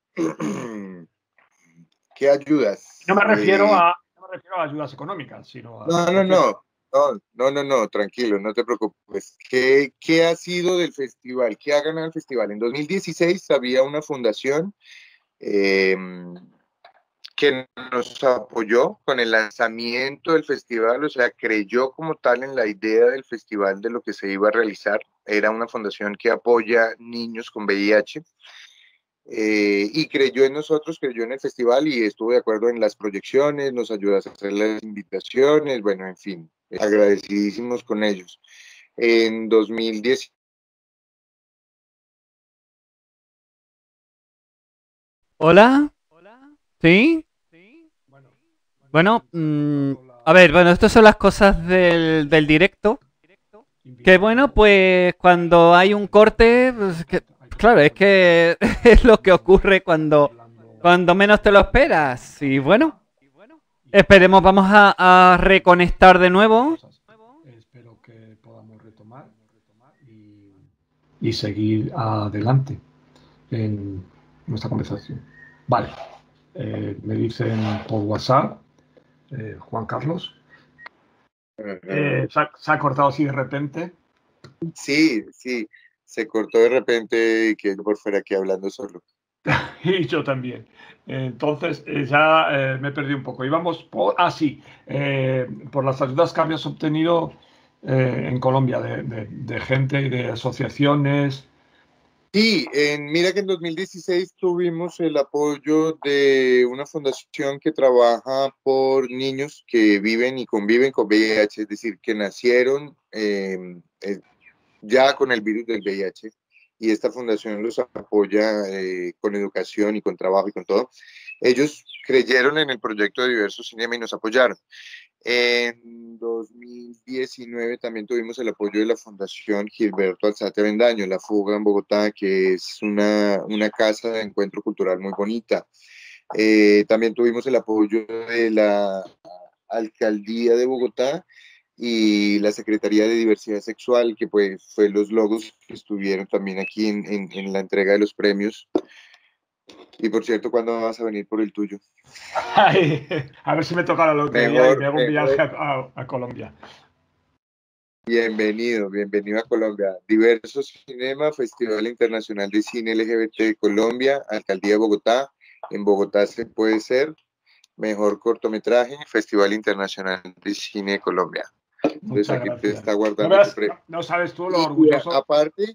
¿qué ayudas? No me refiero Eh, a, no me refiero a ayudas económicas, sino a, no, me no, refiero no, no, no, no, no, tranquilo, no te preocupes. ¿Qué, qué ha sido del festival? ¿Qué ha ganado el festival? En dos mil dieciséis había una fundación eh, que nos apoyó con el lanzamiento del festival, o sea, creyó como tal en la idea del festival, de lo que se iba a realizar. Era una fundación que apoya niños con V I H. Eh, y creyó en nosotros, creyó en el festival y estuvo de acuerdo en las proyecciones, nos ayudó a hacer las invitaciones, bueno, en fin, agradecidísimos con ellos. En dos mil diez. Hola, ¿sí? Bueno, mm, a ver, bueno, estas son las cosas del, del directo. Que bueno, pues cuando hay un corte, pues, que, claro, es que es lo que ocurre cuando, cuando menos te lo esperas. Y bueno, esperemos, vamos a, a reconectar de nuevo. Espero que podamos retomar y, y seguir adelante en nuestra conversación. Vale, eh, me dicen por WhatsApp, eh, Juan Carlos, eh, se, ha, se ha cortado así de repente. Sí, sí, se cortó de repente y quedé por fuera aquí hablando solo. Y yo también. Entonces, eh, ya eh, me perdí un poco. Íbamos por, ah, sí, eh, por las ayudas que habías obtenido eh, en Colombia de, de, de gente y de asociaciones. Sí, en, mira que en dos mil dieciséis tuvimos el apoyo de una fundación que trabaja por niños que viven y conviven con V I H, es decir, que nacieron eh, eh, ya con el virus del V I H, y esta fundación los apoya eh, con educación y con trabajo y con todo. Ellos creyeron en el proyecto de Diverso Cinema y nos apoyaron. En dos mil diecinueve también tuvimos el apoyo de la Fundación Gilberto Alzate Avendaño, La Fuga en Bogotá, que es una, una casa de encuentro cultural muy bonita. Eh, también tuvimos el apoyo de la Alcaldía de Bogotá y la Secretaría de Diversidad Sexual, que pues fue los logos que estuvieron también aquí en, en, en la entrega de los premios. Y por cierto, ¿cuándo vas a venir por el tuyo? Ay, a ver si me toca la lotería Mejor, y me hago un mejor. viaje a, a, a Colombia. Bienvenido, bienvenido a Colombia. Diverso Cinema, Festival Internacional de Cine L G B T de Colombia, Alcaldía de Bogotá. En Bogotá se puede ser. Mejor cortometraje, Festival Internacional de Cine de Colombia. Entonces Muchas aquí te gracias. está No, guardando veas, tu premio. no, no sabes tú lo Y orgulloso. aparte,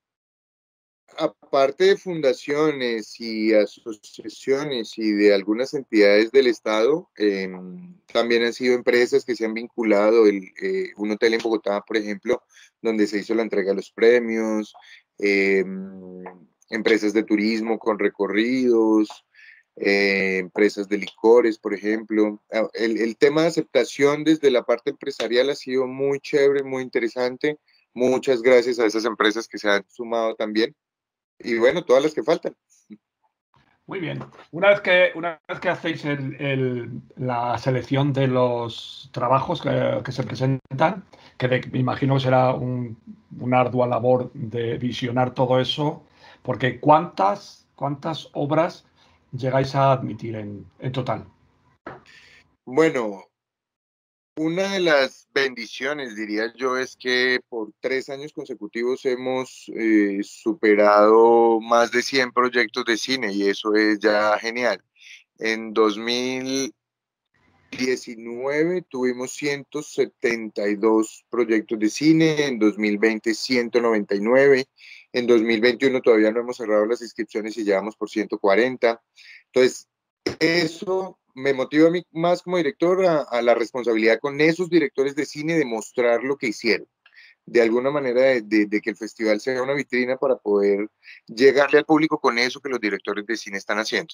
aparte de fundaciones y asociaciones y de algunas entidades del Estado, eh, también han sido empresas que se han vinculado, el, eh, un hotel en Bogotá, por ejemplo, donde se hizo la entrega de los premios, eh, empresas de turismo con recorridos, eh, empresas de licores, por ejemplo. El, el tema de aceptación desde la parte empresarial ha sido muy chévere, muy interesante. Muchas gracias a esas empresas que se han sumado también. Y bueno, todas las que faltan. Muy bien. Una vez que, una vez que hacéis el, el, la selección de los trabajos que, que se presentan, que de, me imagino que será un, una ardua labor de visionar todo eso, porque ¿cuántas, cuántas obras llegáis a admitir en, en total? Bueno, una de las bendiciones, diría yo, es que por tres años consecutivos hemos eh, superado más de cien proyectos de cine y eso es ya genial. En dos mil diecinueve tuvimos ciento setenta y dos proyectos de cine, en dos mil veinte ciento noventa y nueve, en dos mil veintiuno todavía no hemos cerrado las inscripciones y llevamos por ciento cuarenta. Entonces, eso me motiva a mí más como director a, a la responsabilidad con esos directores de cine de mostrar lo que hicieron. De alguna manera de, de, de que el festival sea una vitrina para poder llegarle al público con eso que los directores de cine están haciendo.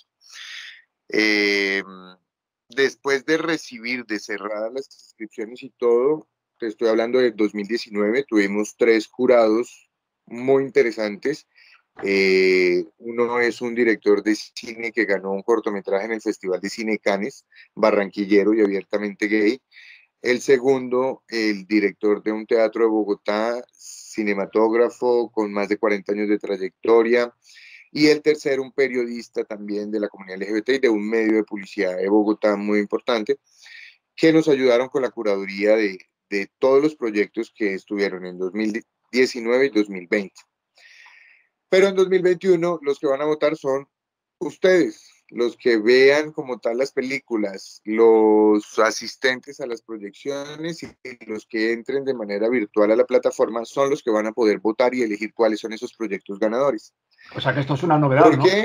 Eh, después de recibir, de cerrar las inscripciones y todo, te estoy hablando de dos mil diecinueve, tuvimos tres jurados muy interesantes. Eh, uno es un director de cine que ganó un cortometraje en el Festival de Cine Cannes, barranquillero y abiertamente gay. El segundo, el director de un teatro de Bogotá, cinematógrafo con más de cuarenta años de trayectoria. Y el tercero, un periodista también de la comunidad L G B T y de un medio de publicidad de Bogotá muy importante, que nos ayudaron con la curaduría de, de todos los proyectos que estuvieron en dos mil diecinueve y dos mil veinte. Pero en dos mil veintiuno los que van a votar son ustedes, los que vean como tal las películas, los asistentes a las proyecciones y los que entren de manera virtual a la plataforma son los que van a poder votar y elegir cuáles son esos proyectos ganadores. O sea que esto es una novedad, ¿Por ¿no? qué?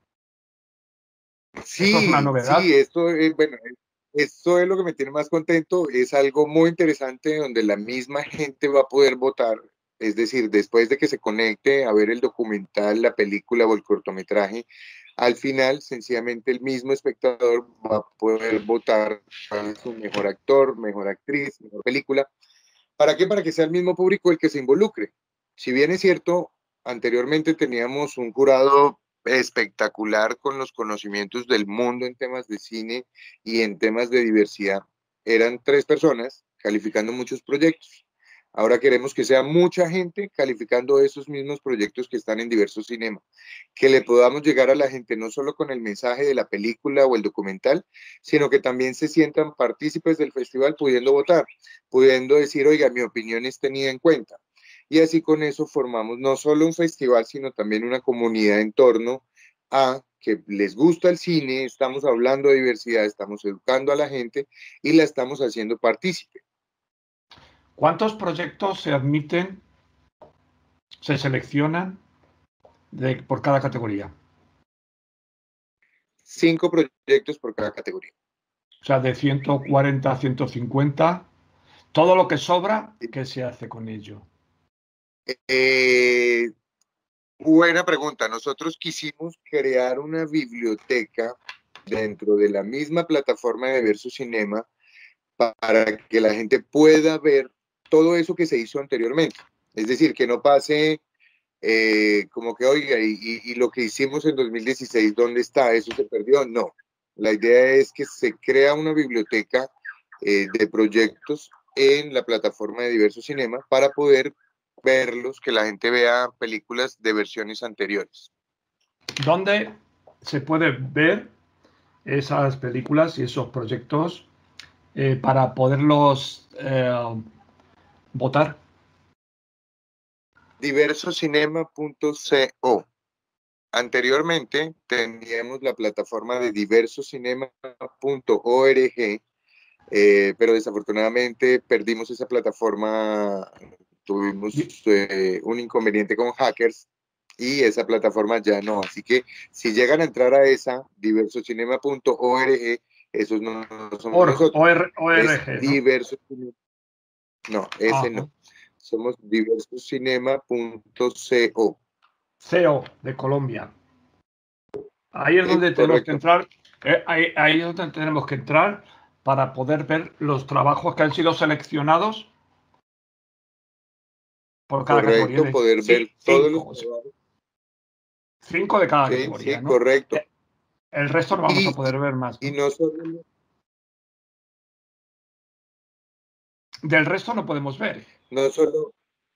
Sí, esto es una novedad. sí, esto es, bueno, esto es lo que me tiene más contento, es algo muy interesante donde la misma gente va a poder votar, es decir, después de que se conecte a ver el documental, la película o el cortometraje, al final, sencillamente el mismo espectador va a poder votar para su mejor actor, mejor actriz, mejor película. ¿Para qué? Para que sea el mismo público el que se involucre. Si bien es cierto, anteriormente teníamos un jurado espectacular con los conocimientos del mundo en temas de cine y en temas de diversidad. Eran tres personas calificando muchos proyectos. Ahora queremos que sea mucha gente calificando esos mismos proyectos que están en diversos cinemas, que le podamos llegar a la gente no solo con el mensaje de la película o el documental, sino que también se sientan partícipes del festival pudiendo votar, pudiendo decir, oiga, mi opinión es tenida en cuenta. Y así con eso formamos no solo un festival, sino también una comunidad en torno a que les gusta el cine, estamos hablando de diversidad, estamos educando a la gente y la estamos haciendo partícipe. ¿Cuántos proyectos se admiten, se seleccionan de, por cada categoría? Cinco proyectos por cada categoría. O sea, de ciento cuarenta a ciento cincuenta, todo lo que sobra, ¿qué se hace con ello? Eh, buena pregunta. Nosotros quisimos crear una biblioteca dentro de la misma plataforma de Verso Cinema para que la gente pueda ver todo eso que se hizo anteriormente. Es decir, que no pase eh, como que, oiga, y, y, y lo que hicimos en dos mil dieciséis, ¿dónde está? ¿Eso se perdió? No. La idea es que se crea una biblioteca eh, de proyectos en la plataforma de Diverso Cinema para poder verlos, que la gente vea películas de versiones anteriores. ¿Dónde se puede ver esas películas y esos proyectos eh, para poderlos eh, votar? diversocinema punto co. Anteriormente teníamos la plataforma de diversocinema punto org, eh, pero desafortunadamente perdimos esa plataforma, tuvimos eh, un inconveniente con hackers y esa plataforma ya no. Así que si llegan a entrar a esa, diversocinema punto org, esos no, no somos Or, nosotros. or, org, es ¿no? Diverso, no, ese Ajá. no. Somos diversocinema punto co. C O de Colombia. Ahí es Sí, donde tenemos correcto. que entrar. Eh, ahí, ahí es donde tenemos que entrar para poder ver los trabajos que han sido seleccionados por cada Correcto, categoría. poder Sí, ver todos cinco, los trabajos. cinco de cada Sí, categoría, sí, ¿no? correcto. El resto no vamos Y, a poder ver más, ¿no? y no solo, Del resto no podemos ver. no solo,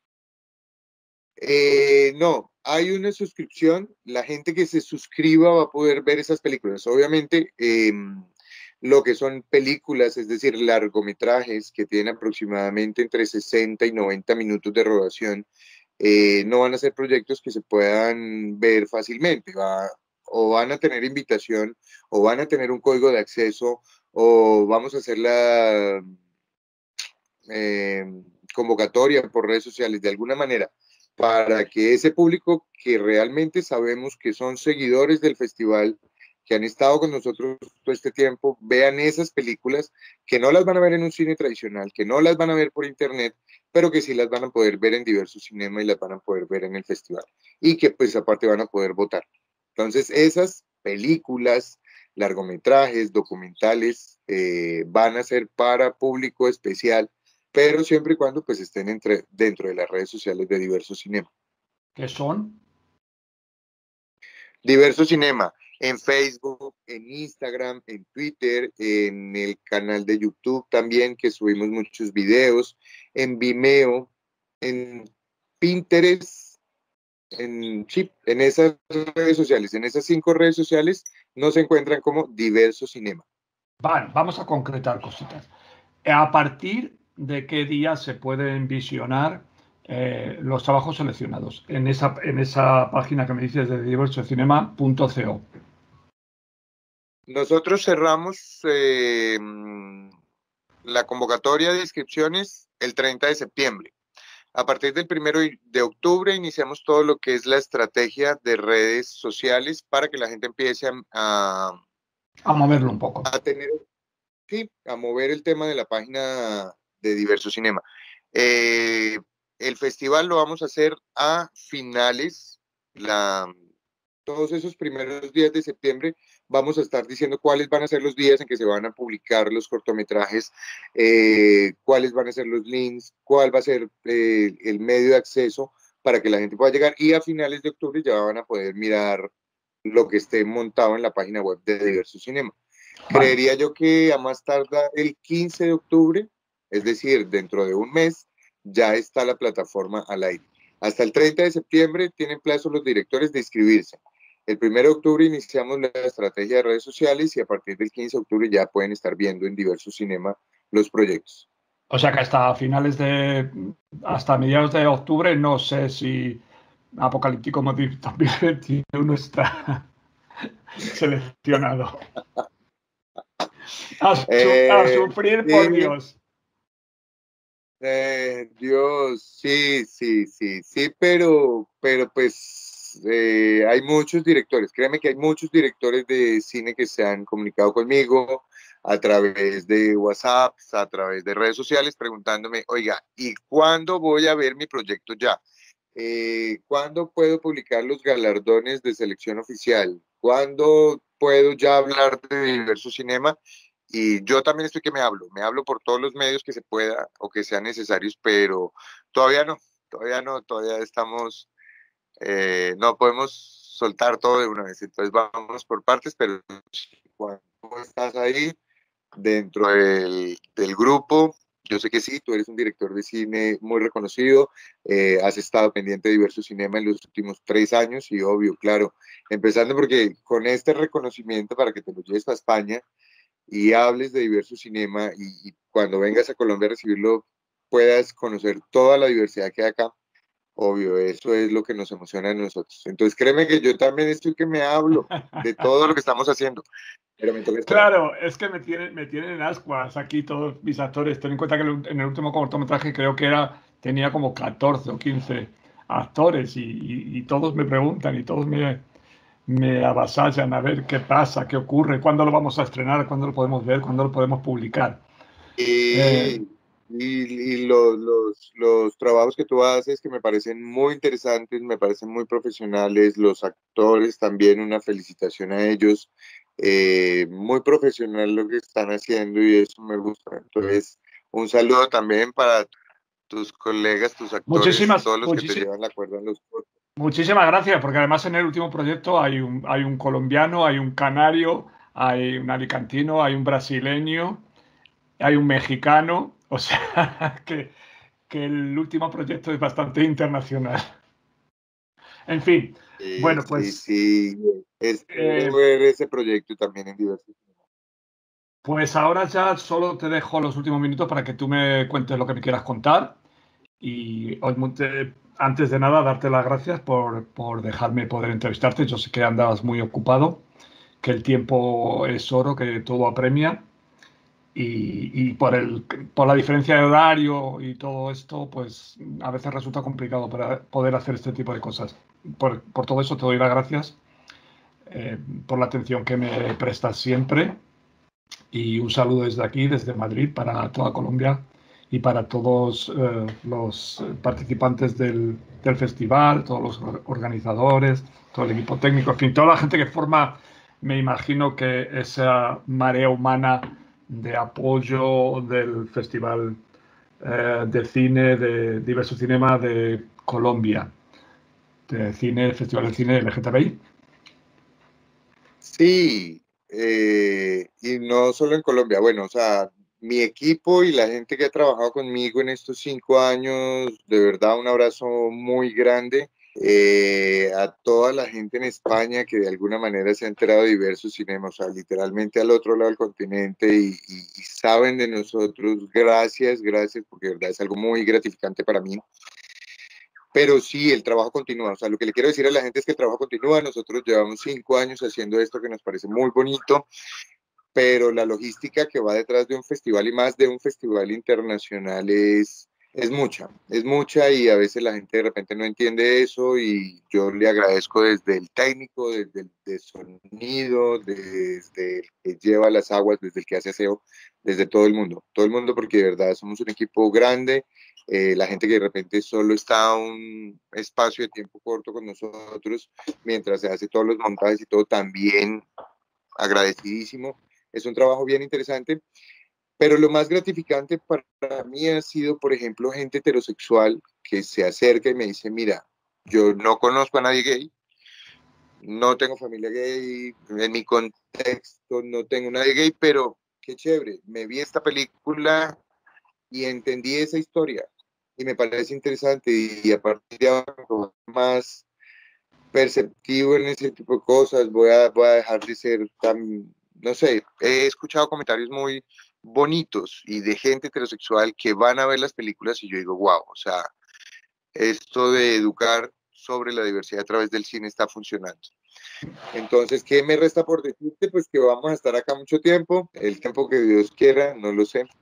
eh, no, hay una suscripción, la gente que se suscriba va a poder ver esas películas. Obviamente, eh, lo que son películas, es decir, largometrajes que tienen aproximadamente entre sesenta y noventa minutos de rodación, eh, no van a ser proyectos que se puedan ver fácilmente, va, o van a tener invitación, o van a tener un código de acceso, o vamos a hacer la eh, convocatoria por redes sociales de alguna manera, para que ese público que realmente sabemos que son seguidores del festival, que han estado con nosotros todo este tiempo, vean esas películas que no las van a ver en un cine tradicional, que no las van a ver por internet, pero que sí las van a poder ver en Diverso Cinema y las van a poder ver en el festival. Y que pues aparte van a poder votar. Entonces esas películas, largometrajes, documentales, eh, van a ser para público especial, pero siempre y cuando pues estén entre, dentro de las redes sociales de Diverso Cinema. ¿Qué son? Diverso Cinema, en Facebook, en Instagram, en Twitter, en el canal de YouTube también, que subimos muchos videos, en Vimeo, en Pinterest, en, sí, en esas redes sociales, en esas cinco redes sociales, nos encuentran como Diverso Cinema. Vale, vamos a concretar cositas. ¿A partir de qué día se pueden visionar eh, los trabajos seleccionados en esa, en esa página que me dices de diversocinema punto co? Nosotros cerramos eh, la convocatoria de inscripciones el treinta de septiembre. A partir del primero de octubre iniciamos todo lo que es la estrategia de redes sociales para que la gente empiece a, a, a moverlo un poco. A tener, sí, a mover el tema de la página de Diverso Cinema. Eh, el festival lo vamos a hacer a finales, la, todos esos primeros días de septiembre vamos a estar diciendo cuáles van a ser los días en que se van a publicar los cortometrajes, eh, cuáles van a ser los links, cuál va a ser eh, el medio de acceso para que la gente pueda llegar, y a finales de octubre ya van a poder mirar lo que esté montado en la página web de Diverso Cinema. Vale. Creería yo que a más tardar el quince de octubre, es decir, dentro de un mes, ya está la plataforma al aire. Hasta el treinta de septiembre tienen plazo los directores de inscribirse. El primero de octubre iniciamos la estrategia de redes sociales y a partir del quince de octubre ya pueden estar viendo en Diverso Cinema los proyectos. O sea que hasta finales de, hasta mediados de octubre, no sé si Apocalíptico dos mil veintiuno está seleccionado. A, su, eh, a sufrir sí. por Dios. Eh, Dios, sí, sí, sí, sí, pero, pero pues eh, hay muchos directores, créeme que hay muchos directores de cine que se han comunicado conmigo a través de WhatsApp, a través de redes sociales, preguntándome, oiga, ¿y cuándo voy a ver mi proyecto ya? Eh, ¿Cuándo puedo publicar los galardones de selección oficial? ¿Cuándo puedo ya hablar de Diverso Cinema? y yo también estoy que me hablo, me hablo por todos los medios que se pueda o que sean necesarios, pero todavía no, todavía no, todavía estamos, eh, no podemos soltar todo de una vez, entonces vamos por partes, pero cuando estás ahí dentro del, del grupo, yo sé que sí, tú eres un director de cine muy reconocido, eh, has estado pendiente de Diverso Cinema en los últimos tres años y obvio, claro, empezando porque con este reconocimiento para que te lo lleves a España y hables de Diverso Cinema y, y cuando vengas a Colombia a recibirlo puedas conocer toda la diversidad que hay acá, obvio, eso es lo que nos emociona a nosotros. Entonces créeme que yo también estoy que me hablo de todo lo que estamos haciendo. Pero me toca esperar. Claro, es que me tienen, me tienen en ascuas aquí todos mis actores. Ten en cuenta que en el último cortometraje creo que era, tenía como catorce o quince actores y, y, y todos me preguntan y todos me, me avasallan a ver qué pasa, qué ocurre, cuándo lo vamos a estrenar, cuándo lo podemos ver, cuándo lo podemos publicar. Y, Eh, y, y los, los, los trabajos que tú haces que me parecen muy interesantes, me parecen muy profesionales, los actores también, una felicitación a ellos. Eh, muy profesional lo que están haciendo y eso me gusta. Entonces, un saludo también para tus colegas, tus actores, muchísimas, todos los que te muchísimas. llevan la cuerda en los cortos. Muchísimas gracias, porque además en el último proyecto hay un, hay un colombiano, hay un canario, hay un alicantino, hay un brasileño, hay un mexicano, o sea que, que el último proyecto es bastante internacional. En fin, Eh, bueno, sí, pues, sí, espero eh, ver ese proyecto también en diversos. pues ahora ya solo te dejo los últimos minutos para que tú me cuentes lo que me quieras contar. Y Osmund, eh, antes de nada, darte las gracias por, por dejarme poder entrevistarte. Yo sé que andabas muy ocupado, que el tiempo es oro, que todo apremia. Y, y por, el, por la diferencia de horario y todo esto, pues a veces resulta complicado para poder hacer este tipo de cosas. Por, por todo eso te doy las gracias, eh, por la atención que me prestas siempre. Y un saludo desde aquí, desde Madrid, para toda Colombia y para todos eh, los participantes del, del festival, todos los organizadores, todo el equipo técnico, en fin, toda la gente que forma, me imagino que esa marea humana de apoyo del Festival eh, de Cine, de Diverso Cinema de Colombia, de cine, el Festival de Cine L G T B I. Sí, eh, y no solo en Colombia, bueno, o sea, mi equipo y la gente que ha trabajado conmigo en estos cinco años, de verdad un abrazo muy grande. Eh, a toda la gente en España que de alguna manera se ha enterado de diversos cinemas, o sea, literalmente al otro lado del continente y, y, y saben de nosotros, gracias, gracias, porque de verdad es algo muy gratificante para mí. Pero sí, el trabajo continúa. O sea, lo que le quiero decir a la gente es que el trabajo continúa. Nosotros llevamos cinco años haciendo esto que nos parece muy bonito, pero la logística que va detrás de un festival y más de un festival internacional es, es mucha, es mucha y a veces la gente de repente no entiende eso y yo le agradezco desde el técnico, desde el de sonido, desde el que lleva las aguas, desde el que hace aseo, desde todo el mundo, todo el mundo porque de verdad somos un equipo grande. Eh, la gente que de repente solo está un espacio de tiempo corto con nosotros mientras se hace todos los montajes y todo, también agradecidísimo. Es un trabajo bien interesante, pero lo más gratificante para mí ha sido, por ejemplo, gente heterosexual que se acerca y me dice, mira, yo no conozco a nadie gay, no tengo familia gay, en mi contexto no tengo nadie gay, pero qué chévere, me vi esta película y entendí esa historia y me parece interesante y a partir de ahora más perceptivo en ese tipo de cosas, voy a, voy a dejar de ser tan, no sé, he escuchado comentarios muy bonitos y de gente heterosexual que van a ver las películas y yo digo, wow, o sea, esto de educar sobre la diversidad a través del cine está funcionando. Entonces, ¿qué me resta por decirte? Pues que vamos a estar acá mucho tiempo, el tiempo que Dios quiera, no lo sé.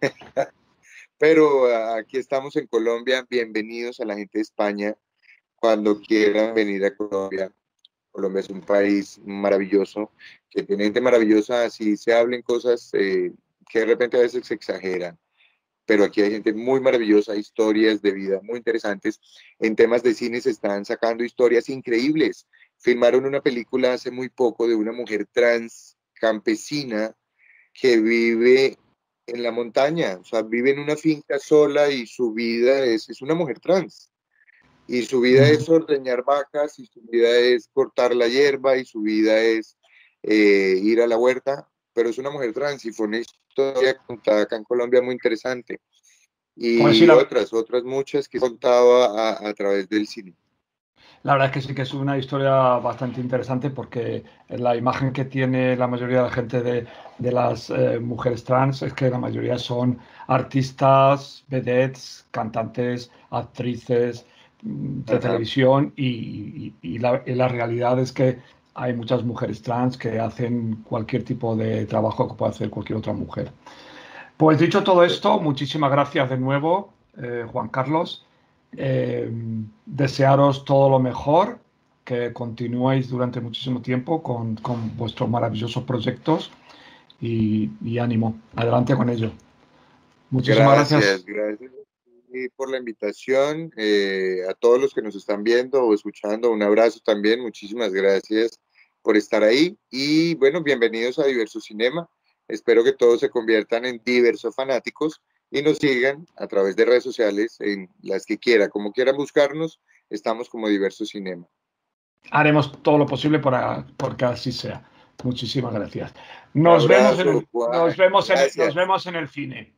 Pero aquí estamos en Colombia, bienvenidos a la gente de España, cuando quieran venir a Colombia. Colombia es un país maravilloso, que tiene gente maravillosa, así se hablen cosas eh, que de repente a veces se exageran, pero aquí hay gente muy maravillosa, historias de vida muy interesantes. En temas de cine se están sacando historias increíbles. Filmaron una película hace muy poco de una mujer trans campesina que vive en la montaña, o sea, vive en una finca sola y su vida es, es una mujer trans. Y su vida es ordeñar vacas, y su vida es cortar la hierba, y su vida es eh, ir a la huerta, pero es una mujer trans y fue una historia contada acá en Colombia muy interesante. Y Pues sí, la, otras, otras muchas que contaba a, a través del cine. la verdad es que sí que es una historia bastante interesante porque la imagen que tiene la mayoría de la gente de, de las eh, mujeres trans es que la mayoría son artistas, vedettes, cantantes, actrices de Ajá. televisión y, y, y, la, y la realidad es que hay muchas mujeres trans que hacen cualquier tipo de trabajo que puede hacer cualquier otra mujer. Pues dicho todo esto, muchísimas gracias de nuevo, eh, Juan Carlos. Eh, desearos todo lo mejor, que continuéis durante muchísimo tiempo con, con vuestros maravillosos proyectos y, y ánimo, adelante con ello. Muchísimas Gracias, gracias. gracias por la invitación. Eh, a todos los que nos están viendo o escuchando, un abrazo también. Muchísimas gracias por estar ahí. Y bueno, bienvenidos a Diverso Cinema. Espero que todos se conviertan en diversos fanáticos y nos sigan a través de redes sociales, en las que quiera, como quieran buscarnos, estamos como Diverso Cinema. Haremos todo lo posible para porque así sea. Muchísimas gracias. Nos, abrazo, vemos, en el, Juan, nos, vemos, en, gracias. nos vemos en el cine.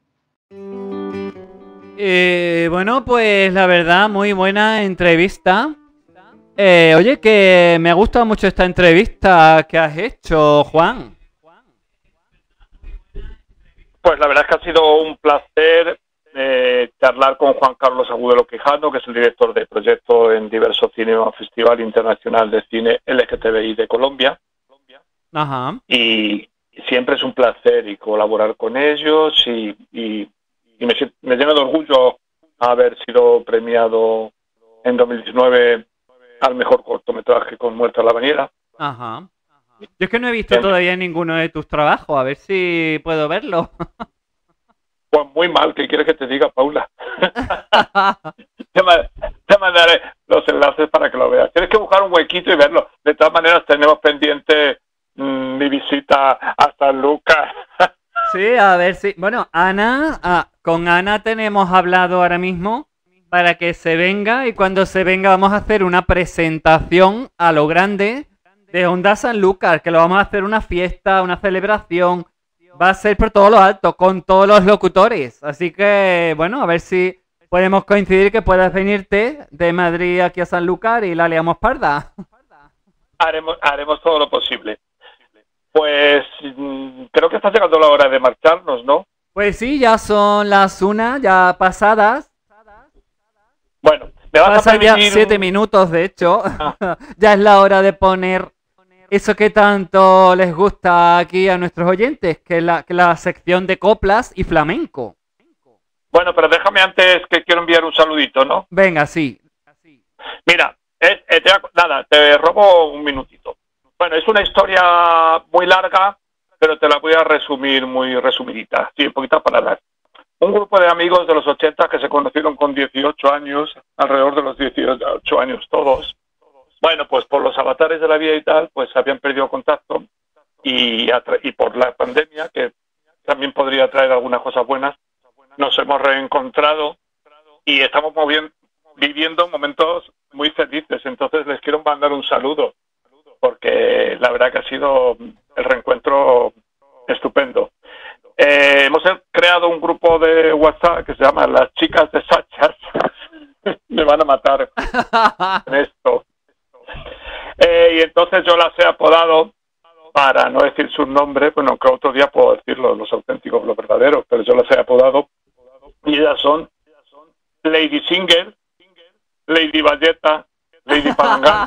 Eh, bueno, pues la verdad, muy buena entrevista. Eh, oye, que me ha gustado mucho esta entrevista que has hecho, Juan. Pues la verdad es que ha sido un placer eh, charlar con Juan Carlos Agudelo Quijano, que es el director de proyecto en Diverso Cinema, Festival Internacional de Cine L G T B I de Colombia. Ajá. Y siempre es un placer y colaborar con ellos y, y, y me, me llena de orgullo haber sido premiado en dos mil diecinueve al mejor cortometraje con Muerte a la Bañera. Ajá. Yo es que no he visto todavía ninguno de tus trabajos, a ver si puedo verlo. Pues muy mal, ¿qué quieres que te diga, Paula? te, te mandaré los enlaces para que lo veas. Tienes que buscar un huequito y verlo. De todas maneras, tenemos pendiente mmm, mi visita a San Lucas. Sí, a ver si... Bueno, Ana, ah, con Ana tenemos hablado ahora mismo para que se venga, y cuando se venga vamos a hacer una presentación a lo grande de Onda Sanlúcar, que lo vamos a hacer una fiesta, una celebración. Va a ser por todo lo alto, con todos los locutores. Así que, bueno, a ver si podemos coincidir que puedas venirte de Madrid aquí a Sanlúcar y la liamos parda. Haremos, haremos todo lo posible. Pues creo que está llegando la hora de marcharnos, ¿no? Pues sí, ya son las una, ya pasadas. Bueno, me vas Pasan a permitir... ya siete minutos, de hecho. Ah. Ya es la hora de poner eso que tanto les gusta aquí a nuestros oyentes, que es la, que la sección de coplas y flamenco. Bueno, pero déjame antes, que quiero enviar un saludito, ¿no? Venga, sí. Mira, es, es, te, nada, te robo un minutito. Bueno, es una historia muy larga, pero te la voy a resumir muy resumidita, sí, en poquitas palabras. Un grupo de amigos de los ochenta que se conocieron con dieciocho años, alrededor de los dieciocho años todos. Bueno, pues por los avatares de la vida y tal, pues habían perdido contacto y, y por la pandemia, que también podría traer algunas cosas buenas, nos hemos reencontrado y estamos moviendo, viviendo momentos muy felices. Entonces les quiero mandar un saludo, porque la verdad que ha sido el reencuentro estupendo. Eh, hemos creado un grupo de WhatsApp que se llama Las Chicas de Sachas. Me van a matar en esto. Eh, y entonces yo las he apodado, para no decir sus nombres, bueno, que otro día puedo decirlo, los auténticos, los verdaderos, pero yo las he apodado, y ellas son Lady Singer, Lady Valleta, Lady Palangán,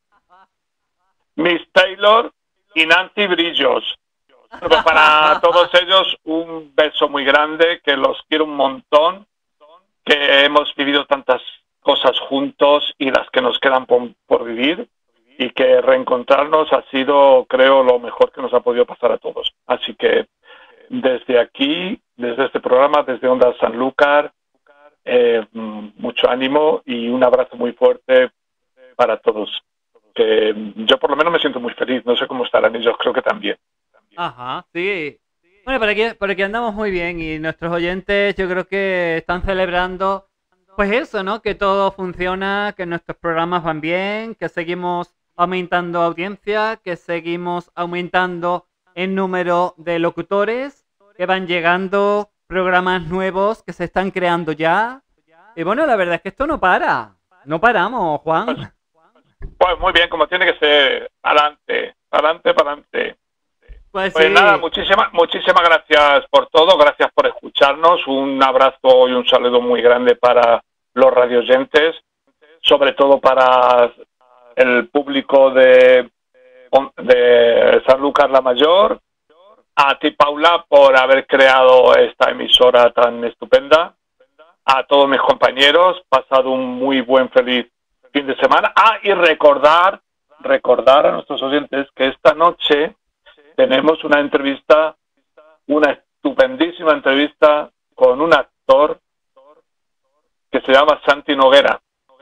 Miss Taylor y Nancy Brillos. Pero para todos ellos un beso muy grande, que los quiero un montón, que hemos vivido tantas cosas juntos y las que nos quedan por, por vivir, y que reencontrarnos ha sido, creo, lo mejor que nos ha podido pasar a todos. Así que desde aquí, desde este programa, desde Onda Sanlúcar, eh, mucho ánimo y un abrazo muy fuerte para todos. Que yo por lo menos me siento muy feliz, no sé cómo estarán ellos, creo que también. Ajá, sí. Bueno, por aquí, por aquí andamos muy bien y nuestros oyentes yo creo que están celebrando, pues eso, ¿no? Que todo funciona, que nuestros programas van bien, que seguimos aumentando audiencia, que seguimos aumentando el número de locutores, que van llegando programas nuevos que se están creando ya. Y bueno, la verdad es que esto no para. No paramos, Juan. Pues, pues muy bien, como tiene que ser. Adelante, adelante, para adelante. Pues, Pues sí. nada, muchísimas, muchísimas gracias por todo, gracias por escucharnos, un abrazo y un saludo muy grande para los radioyentes, sobre todo para el público de, de Sanlúcar la Mayor, a ti Paula por haber creado esta emisora tan estupenda, a todos mis compañeros, pasado un muy buen feliz fin de semana. Ah, y recordar, recordar a nuestros oyentes que esta noche tenemos una entrevista, una estupendísima entrevista con un actor que se llama Santi Noguera.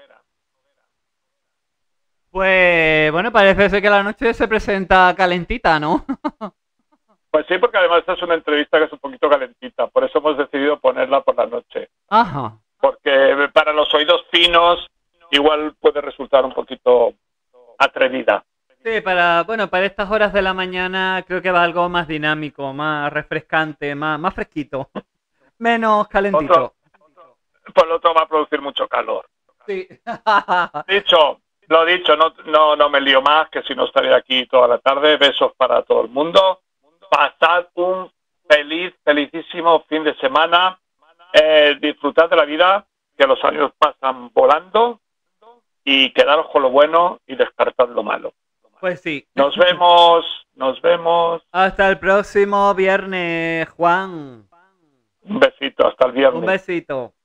Pues bueno, parece ser que la noche se presenta calentita, ¿no? Pues sí, porque además esta es una entrevista que es un poquito calentita, por eso hemos decidido ponerla por la noche. Ajá. Porque para los oídos finos igual puede resultar un poquito atrevida. Sí, para, bueno, para estas horas de la mañana creo que va algo más dinámico, más refrescante, más, más fresquito, menos calentito. Otro, por lo otro va a producir mucho calor. Sí. Dicho, lo dicho, no, no, no me lío más, que si no estaré aquí toda la tarde. Besos para todo el mundo. Pasad un feliz, felicísimo fin de semana. Eh, disfrutad de la vida, que los años pasan volando, y quedaros con lo bueno y descartad lo malo. Pues sí. Nos vemos, nos vemos. Hasta el próximo viernes, Juan. Un besito, hasta el viernes. Un besito.